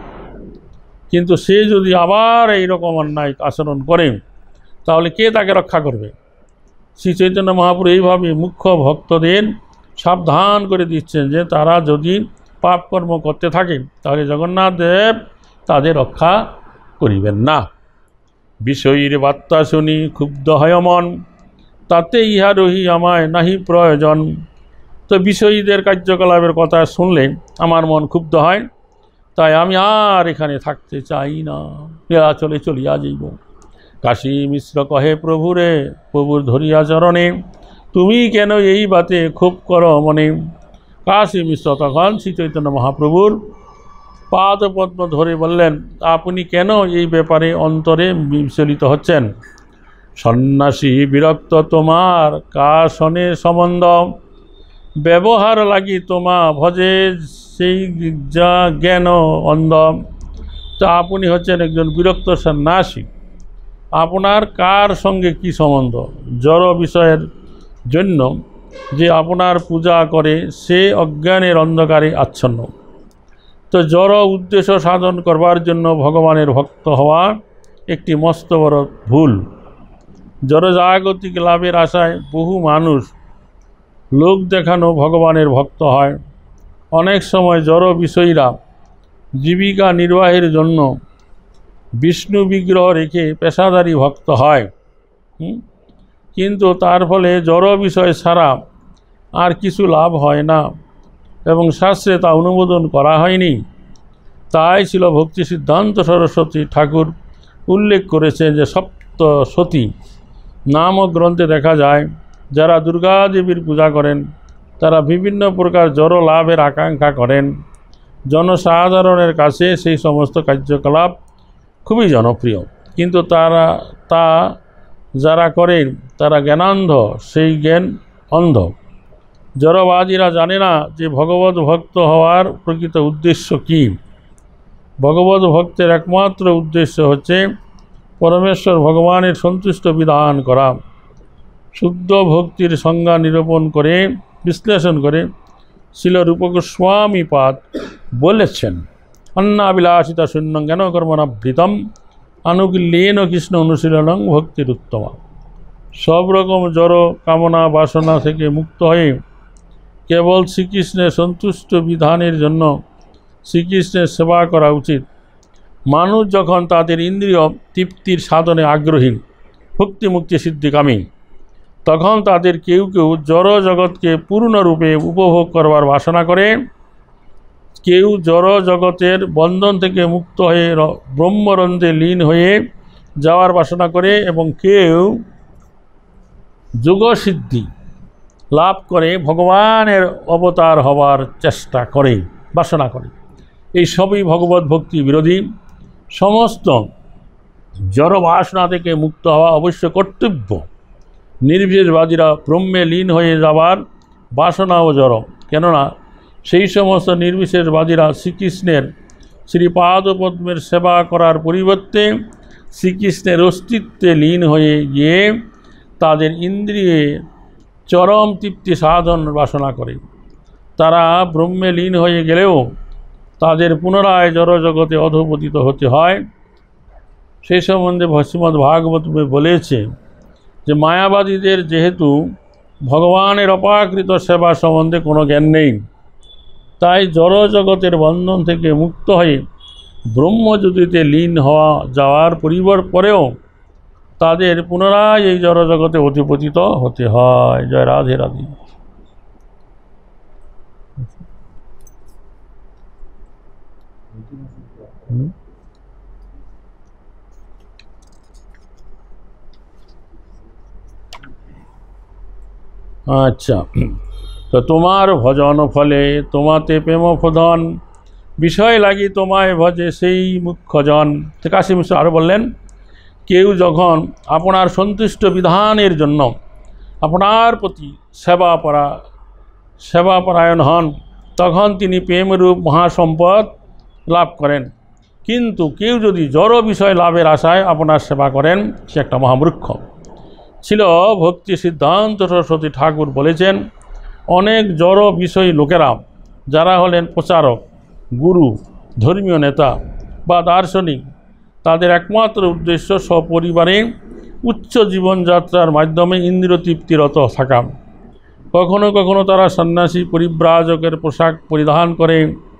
কিন্তু সে যদি আবার এইরকম অন্যায় আচরণ করে তাহলে কে তাকে রক্ষা করবে? শ্রী চৈতন্য মহাপ্রভু এইভাবে মুখ্য ভক্তদের সাবধান করে দিচ্ছেন যে তারা যদি পাপকর্ম করতে থাকে তাহলে জগন্নাথ দেব তাদের রক্ষা করিবেন না। বিষয়ীর বার্তা শুনি ক্ষুব্ধ হয় মন, তাতে ইহা রহি আমায় নাহি প্রয়োজন। তো বিষয়ীদের কার্যকলাপের কথা শুনলে আমার মন ক্ষুব্ধ হয়, তাই আমি আর এখানে থাকতে চাই না, চলে চলিয়া যাইব। কাশী মিশ্র কহে প্রভুরে, প্রভুর ধরিয়া চরণে, তুমি কেন এই বাতে খুব করো মনে। কাশী মিশ্র তখন শ্রী চৈতন্য মহাপ্রভুর পাদপদ্ম ধরে বললেন, আপনি কেন এই ব্যাপারে অন্তরে বিচলিত হচ্ছেন? সন্ন্যাসী বিরক্ত তোমার কাশনের সম্বন্ধ, ব্যবহার লাগি তোমা ভজে সেই যা জ্ঞান অন্ধ। তা আপনি হচ্ছেন একজন বিরক্ত সন্ন্যাসী, আপনার কার সঙ্গে কি সম্বন্ধ? জড় বিষয়ের জন্য যে আপনার পূজা করে সে অজ্ঞানের অন্ধকারে আচ্ছন্ন। তো জড় উদ্দেশ্য সাধন করবার জন্য ভগবানের ভক্ত হওয়া একটি মস্ত বড় ভুল। জড় জাগতিক লাভের আশায় বহু মানুষ লোক দেখানো ভগবানের ভক্ত হয়। অনেক সময় জড় বিষয়ীরা জীবিকা নির্বাহের জন্য বিষ্ণু বিগ্রহ রেখে পেশাদারী ভক্ত হয়, কিন্তু তার ফলে জড় বিষয় ছাড়া আর কিছু লাভ হয় না এবং শাস্ত্রে তা অনুমোদন করা হয়নি। তাই ছিল ভক্তি সিদ্ধান্ত সরস্বতী ঠাকুর উল্লেখ করেছেন যে সপ্তসতী নামক গ্রন্থে দেখা যায় যারা দুর্গা দেবীর পূজা করেন তারা বিভিন্ন প্রকার জড় লাভের আকাঙ্ক্ষা করেন। জনসাধারণের কাছে সেই সমস্ত কার্যকলাপ খুবই জনপ্রিয়, কিন্তু যারা করেন তারা জ্ঞানান্ধ, সেই জ্ঞান অন্ধ। জড়বাদীরা জানে না যে ভগবত ভক্ত হওয়ার প্রকৃত উদ্দেশ্য কী। ভগবত ভক্তের একমাত্র উদ্দেশ্য হচ্ছে পরমেশ্বর ভগবানের সন্তুষ্ট বিধান করা। শুদ্ধ ভক্তির সংজ্ঞা নিরূপণ করে বিশ্লেষণ করে শিল রূপগোস্বামীপাদ বলেছেন, অন্নাবিলাসিতা শূন্য জ্ঞান কর্মণাবৃতম আনুকূল্যেন কৃষ্ণ অনুশীলনং ভক্তির উত্তমা। সব রকম জড় কামনা বাসনা থেকে মুক্ত হয়ে কেবল শ্রীকৃষ্ণের সন্তুষ্ট বিধানের জন্য শ্রীকৃষ্ণের সেবা করা উচিত। মানুষ যখন তাদের ইন্দ্রিয় তৃপ্তির সাধনে আগ্রহী, ভক্তি মুক্তি সিদ্ধিকামী, তখন তাদের কেউ কেউ জড় জগৎকে পূর্ণরূপে উপভোগ করবার বাসনা করে, কেউ জড় জগতের বন্ধন থেকে মুক্ত হয়ে ব্রহ্মরন্ধ্রে লীন হয়ে যাওয়ার বাসনা করে, এবং কেউ যোগসিদ্ধি লাভ করে ভগবানের অবতার হবার চেষ্টা করে, বাসনা করে। এই সবই ভগবত ভক্তি বিরোধী। সমস্ত জড় বাসনা থেকে মুক্ত হওয়া অবশ্য কর্তব্য। নির্বিশেষবাদীরা ব্রহ্মে লীন হয়ে যাবার বাসনাও জড়, কেননা সেই সমস্ত নির্বিশেষবাদীরা শ্রীকৃষ্ণের শ্রীপাদপদ্মের সেবা করার পরিবর্তে শ্রীকৃষ্ণের অস্তিত্বে লীন হয়ে গিয়ে তাদের ইন্দ্রিয়ে চরম তৃপ্তি সাধন বাসনা করে। তারা ব্রহ্মে লীন হয়ে গেলেও তাদের পুনরায় জড়জগতে অধঃপতিত হতে হয়। সেই সম্বন্ধে শ্রীমদ্ ভাগবত বলেছে যে মায়াবাদীদের যেহেতু ভগবানের অপাকৃত সেবা সম্বন্ধে কোনো জ্ঞান নেই, তাই জড়জগতের বন্ধন থেকে মুক্ত হয়ে ব্রহ্মজ্যোতিতে লীন হওয়া যাওয়ার পরেও তাদের পুনরায় এই জড়জগতে অধিপতিত হতে হয়। জয় রাধে রাধে। আচ্ছা, তো তোমার ভজন ফলে তোমাতে প্রেম ফোদন, বিষয় লাগি তোমায় ভজে সেই মুখ্যজন। কাশী মিশ্র আরও বললেন, কেউ যখন আপনার সন্তুষ্ট বিধানের জন্য আপনার প্রতি সেবাপরায়ণ হন, তখন তিনি প্রেমরূপ মহাসম্পদ লাভ করেন। কিন্তু কেউ যদি জড় বিষয় লাভের আশায় আপনার সেবা করেন, সে একটা মহামূর্খ। ছিল ভক্তি সিদ্ধান্ত সরস্বতী ঠাকুর বলেছেন, অনেক জড় বিষয়ী লোকেরা যারা হলেন প্রচারক, গুরু, ধর্মীয় নেতা বা দার্শনিক, তাদের একমাত্র উদ্দেশ্য সপরিবারে উচ্চ জীবনযাত্রার মাধ্যমে ইন্দ্রিয় তৃপ্তিরত থাকা। কখনো কখনো তারা সন্ন্যাসী পরিব্রাজকের পোশাক পরিধান করে।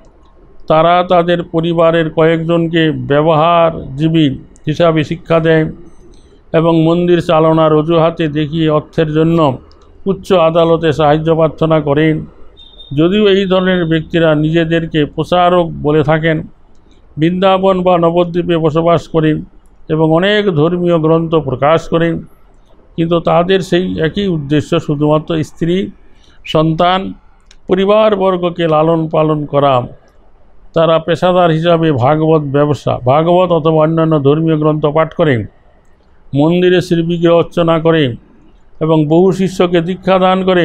তারা তাদের পরিবারের কয়েকজনকে ব্যবহারজীবী হিসাবে শিক্ষা দেয় এবং মন্দির চালনার অজুহাতে দেখিয়ে অর্থের জন্য উচ্চ আদালতে সাহায্য প্রার্থনা করেন। যদিও এই ধরনের ব্যক্তিরা নিজেদেরকে প্রচারক বলে থাকেন, বৃন্দাবন বা নবদ্বীপে বসবাস করেন এবং অনেক ধর্মীয় গ্রন্থ প্রকাশ করেন, কিন্তু তাদের সেই একই উদ্দেশ্য শুধুমাত্র স্ত্রী, সন্তান, পরিবারবর্গকে লালন পালন করা। তারা পেশাদার হিসাবে ভাগবত অথবা অন্যান্য ধর্মীয় গ্রন্থ পাঠ করেন, মন্দিরে শ্রীবিগ্রহ অর্চনা করে এবং বহু শিষ্যকে দীক্ষা দান করে।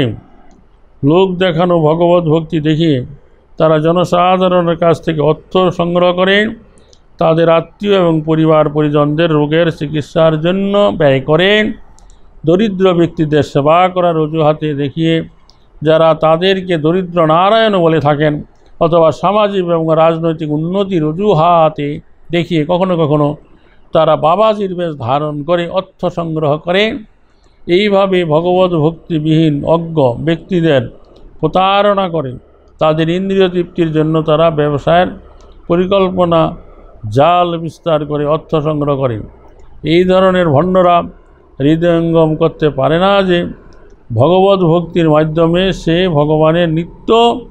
লোক দেখানো ভগবত ভক্তি দেখিয়ে তারা জনসাধারণের কাছ থেকে অর্থ সংগ্রহ করে তাদের আত্মীয় এবং পরিবার পরিজনদের রোগের চিকিৎসার জন্য ব্যয় করেন। দরিদ্র ব্যক্তিদের সেবা করার অজুহাতে দেখিয়ে যারা তাদেরকে দরিদ্র নারায়ণ বলে থাকেন, অথবা সামাজিক এবং রাজনৈতিক উন্নতির অজুহাতে দেখিয়ে কখনো কখনো তারা বাবাজির বেশ ধারণ করে অর্থ সংগ্রহ করে। এইভাবে ভগবত ভক্তিবিহীন অজ্ঞ ব্যক্তিদের প্রতারণা করে তাদের ইন্দ্রিয় তৃপ্তির জন্য তারা ব্যবসায়ের পরিকল্পনা জাল বিস্তার করে অর্থ সংগ্রহ করে। এই ধরনের ভণ্ডরা হৃদয়ঙ্গম করতে পারে না যে ভগবত ভক্তির মাধ্যমে সে ভগবানের নিত্য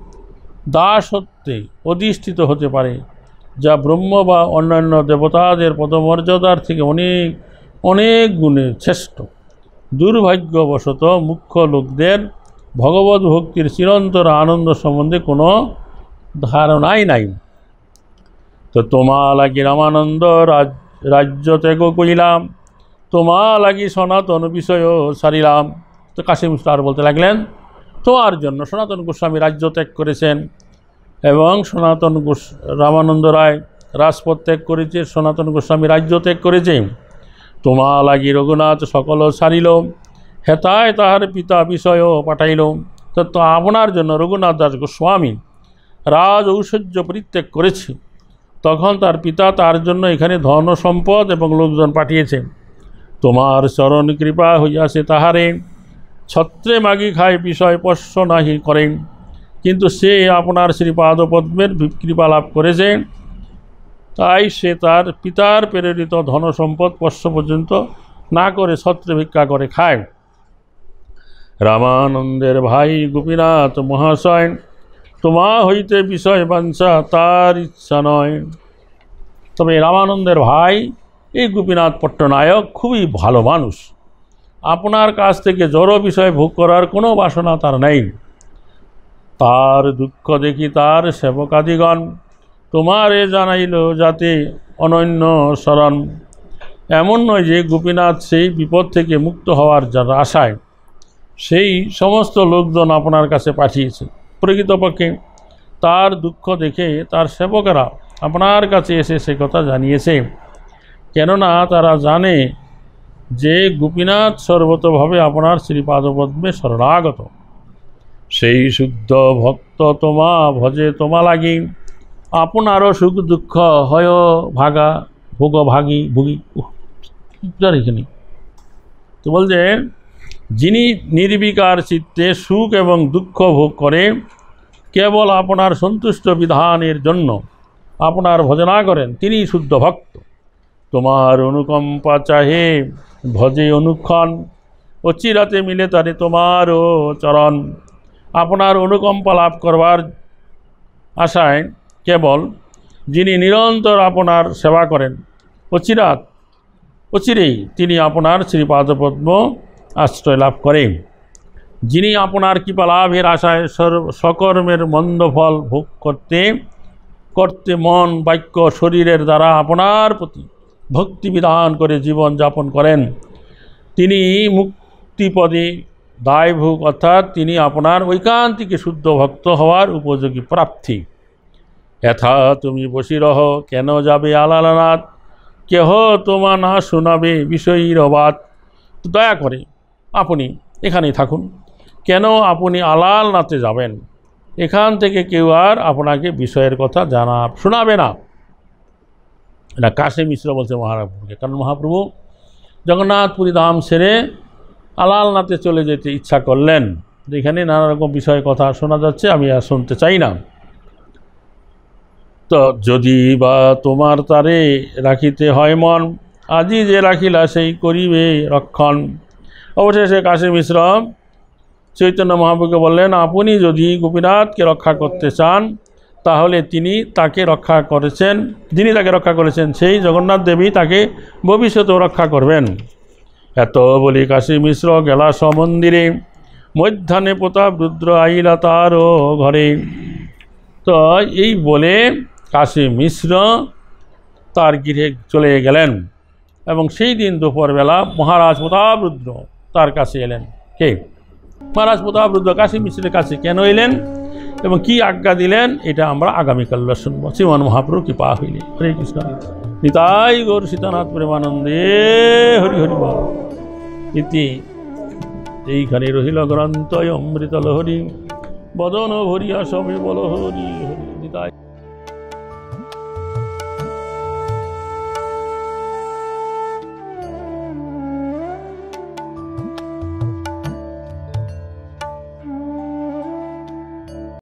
দাসত্বে অধিষ্ঠিত হতে পারে, যা ব্রহ্ম বা অন্যান্য দেবতাদের পদমর্যাদার থেকে অনেক অনেক গুণে শ্রেষ্ঠ। দুর্ভাগ্যবশত মুখ্য লোকদের ভগবত ভক্তির চিরন্তর আনন্দ সম্বন্ধে কোনো ধারণাই নাই। তো তোমা লাগি রামানন্দ রাজ্য ত্যাগ করিলাম, তোমা লাগি সনাতন বিষয় সারিলাম। তো কাশী মিশ্র আর বলতে লাগলেন, তোমার জন্য সনাতন গোস্বামী রাজ্য ত্যাগ করেছেন এবং রামানন্দ রায় রাজপথ ত্যাগ করেছে, সনাতন গোস্বামী রাজ্য ত্যাগ করেছে। তোমা লাগি রঘুনাথ সকল সারিল, হেতায় তাহার পিতা বিষয় পাঠাইল। তো আপনার জন্য রঘুনাথ দাস গোস্বামী রাজ ঐশ্বর্য পরিত্যাগ করেছে। তখন তার পিতা তার জন্য এখানে ধন সম্পদ এবং লোকজন পাঠিয়েছে। তোমার চরণ কৃপা হইয়াছে তাহারে, ছত্রে মাগি খায় বিষয় পোষ্য নাহি করেন। কিন্তু সে আপনার শ্রীপাদ পদ্মের কৃপা লাভ করেছে, তাই সে তার পিতার প্রেরিত ধন সম্পদ পোষ্য পর্যন্ত না করে ছত্রে ভিক্ষা করে খায়। রামানন্দের ভাই গোপীনাথ মহাশয়, তোমা হইতে বিষয় বাঞ্ছা তার ইচ্ছা নয়। তবে রামানন্দের ভাই এই গোপীনাথ পট্টনায়ক খুবই ভালো মানুষ। আপনার কাছ থেকে জড় বিষয় ভোগ করার কোনো বাসনা তার নেই। তার দুঃখ দেখি তার সেবকাদিগণ তোমারে জানাইল যাতে অনন্য শরণ। এমন নয় যে গোপীনাথ সেই বিপদ থেকে মুক্ত হওয়ার যার আশায় সেই সমস্ত লোকজন আপনার কাছে পাঠিয়েছে। প্রকৃতপক্ষে তার দুঃখ দেখে তার সেবকেরা আপনার কাছে এসে সে কথা জানিয়েছে, কেননা তারা জানে যে গোপীনাথ সর্বতভাবে আপনার শ্রীপাদপদ্মে শরণাগত। সেই শুদ্ধ ভক্ত তোমা ভজে তোমা লাগি, আপনারও সুখ দুঃখ হয় ভাগা ভোগভাগী ভুগি। এখানে তো বলছে, যিনি নির্বিকার চিত্তে সুখ এবং দুঃখ ভোগ করে কেবল আপনার সন্তুষ্ট বিধানের জন্য আপনার ভজনা করেন, তিনি শুদ্ধ ভক্ত। তোমার অনুকম্পা চাহে ভজে অনুক্ষণ, অচিরাতে মিলে তারে তোমারও চরণ। আপনার অনুকম্পা লাভ করবার আশায় কেবল যিনি নিরন্তর আপনার সেবা করেন, অচিরেই তিনি আপনার শ্রীপাদপদ্ম আশ্রয় লাভ করেন। যিনি আপনার কৃপা লাভের আশায় সকর্মের মন্দ ফল ভোগ করতে করতে মন বাক্য শরীরের দ্বারা আপনার প্রতি ভক্তি বিধান করে জীবন যাপন করেন, তিনি মুক্তিপদে দায়ভোগ, অর্থাৎ তিনি আপনার ঐকান্তিকে শুদ্ধ ভক্ত হওয়ার উপযোগী প্রার্থী। यथा তুমি বসি রহ কেন যাবে আলালনাথ, কেহ তোমা না শোনাবে বিষয়ীর বাত। তো দয়া করে আপনি এখানেই থাকুন, কেন আপনি আলালনাথে যাবেন? এখান থেকে কেউ আর আপনাকে বিষয়ের কথা শোনাবে না। এটা কাশী মিশ্র বলছে মহাপ্রভুকে, কারণ মহাপ্রভু জগন্নাথপুরী ধাম ছেড়ে আলালনাথে চলে যেতে ইচ্ছা করলেন। যেখানে নানা রকম বিষয়ের কথা শোনা যাচ্ছে, আমি আর শুনতে চাই না। তো যদি বা তোমার তারে রাখিতে হয় মন, আজি যে রাখিলা সেই করিবে রক্ষণ। অবশেষে কাশী মিশ্র চৈতন্য মহাপ্রভুকে বললেন, আপনি যদি গোপীনাথকে রক্ষা করতে চান তাহলে তিনি তাকে রক্ষা করেছেন সেই জগন্নাথ দেবী তাকে ভবিষ্যতেও রক্ষা করবেন। এত বলি কাশী মিশ্র গেলা সমন্দিরে, মধ্যাহ্নে প্রতাপ রুদ্র আইলা তারও ঘরে। তো এই বলে কাশী মিশ্র তার গৃহে চলে গেলেন এবং সেই দিন দুপুরবেলা মহারাজ প্রতাপ রুদ্র তার কাছে এলেন। কে? মহারাজ প্রতাপ রুদ্র কাশী মিশ্রের কাছে কেন এলেন এবং কি আজ্ঞা দিলেন, এটা আমরা আগামীকাল শুনব। শ্রীমান মহাপ্রভু কৃপা হইলে। হরে কৃষ্ণ। নিতাই গৌর সীতানাথ প্রেমানন্দে হরি হরি বল। ইতি এইখানে রহিল গ্রন্থ অমৃত লহরী, বদন ভরিয়া সবে বল হরি হরি। নিতাই।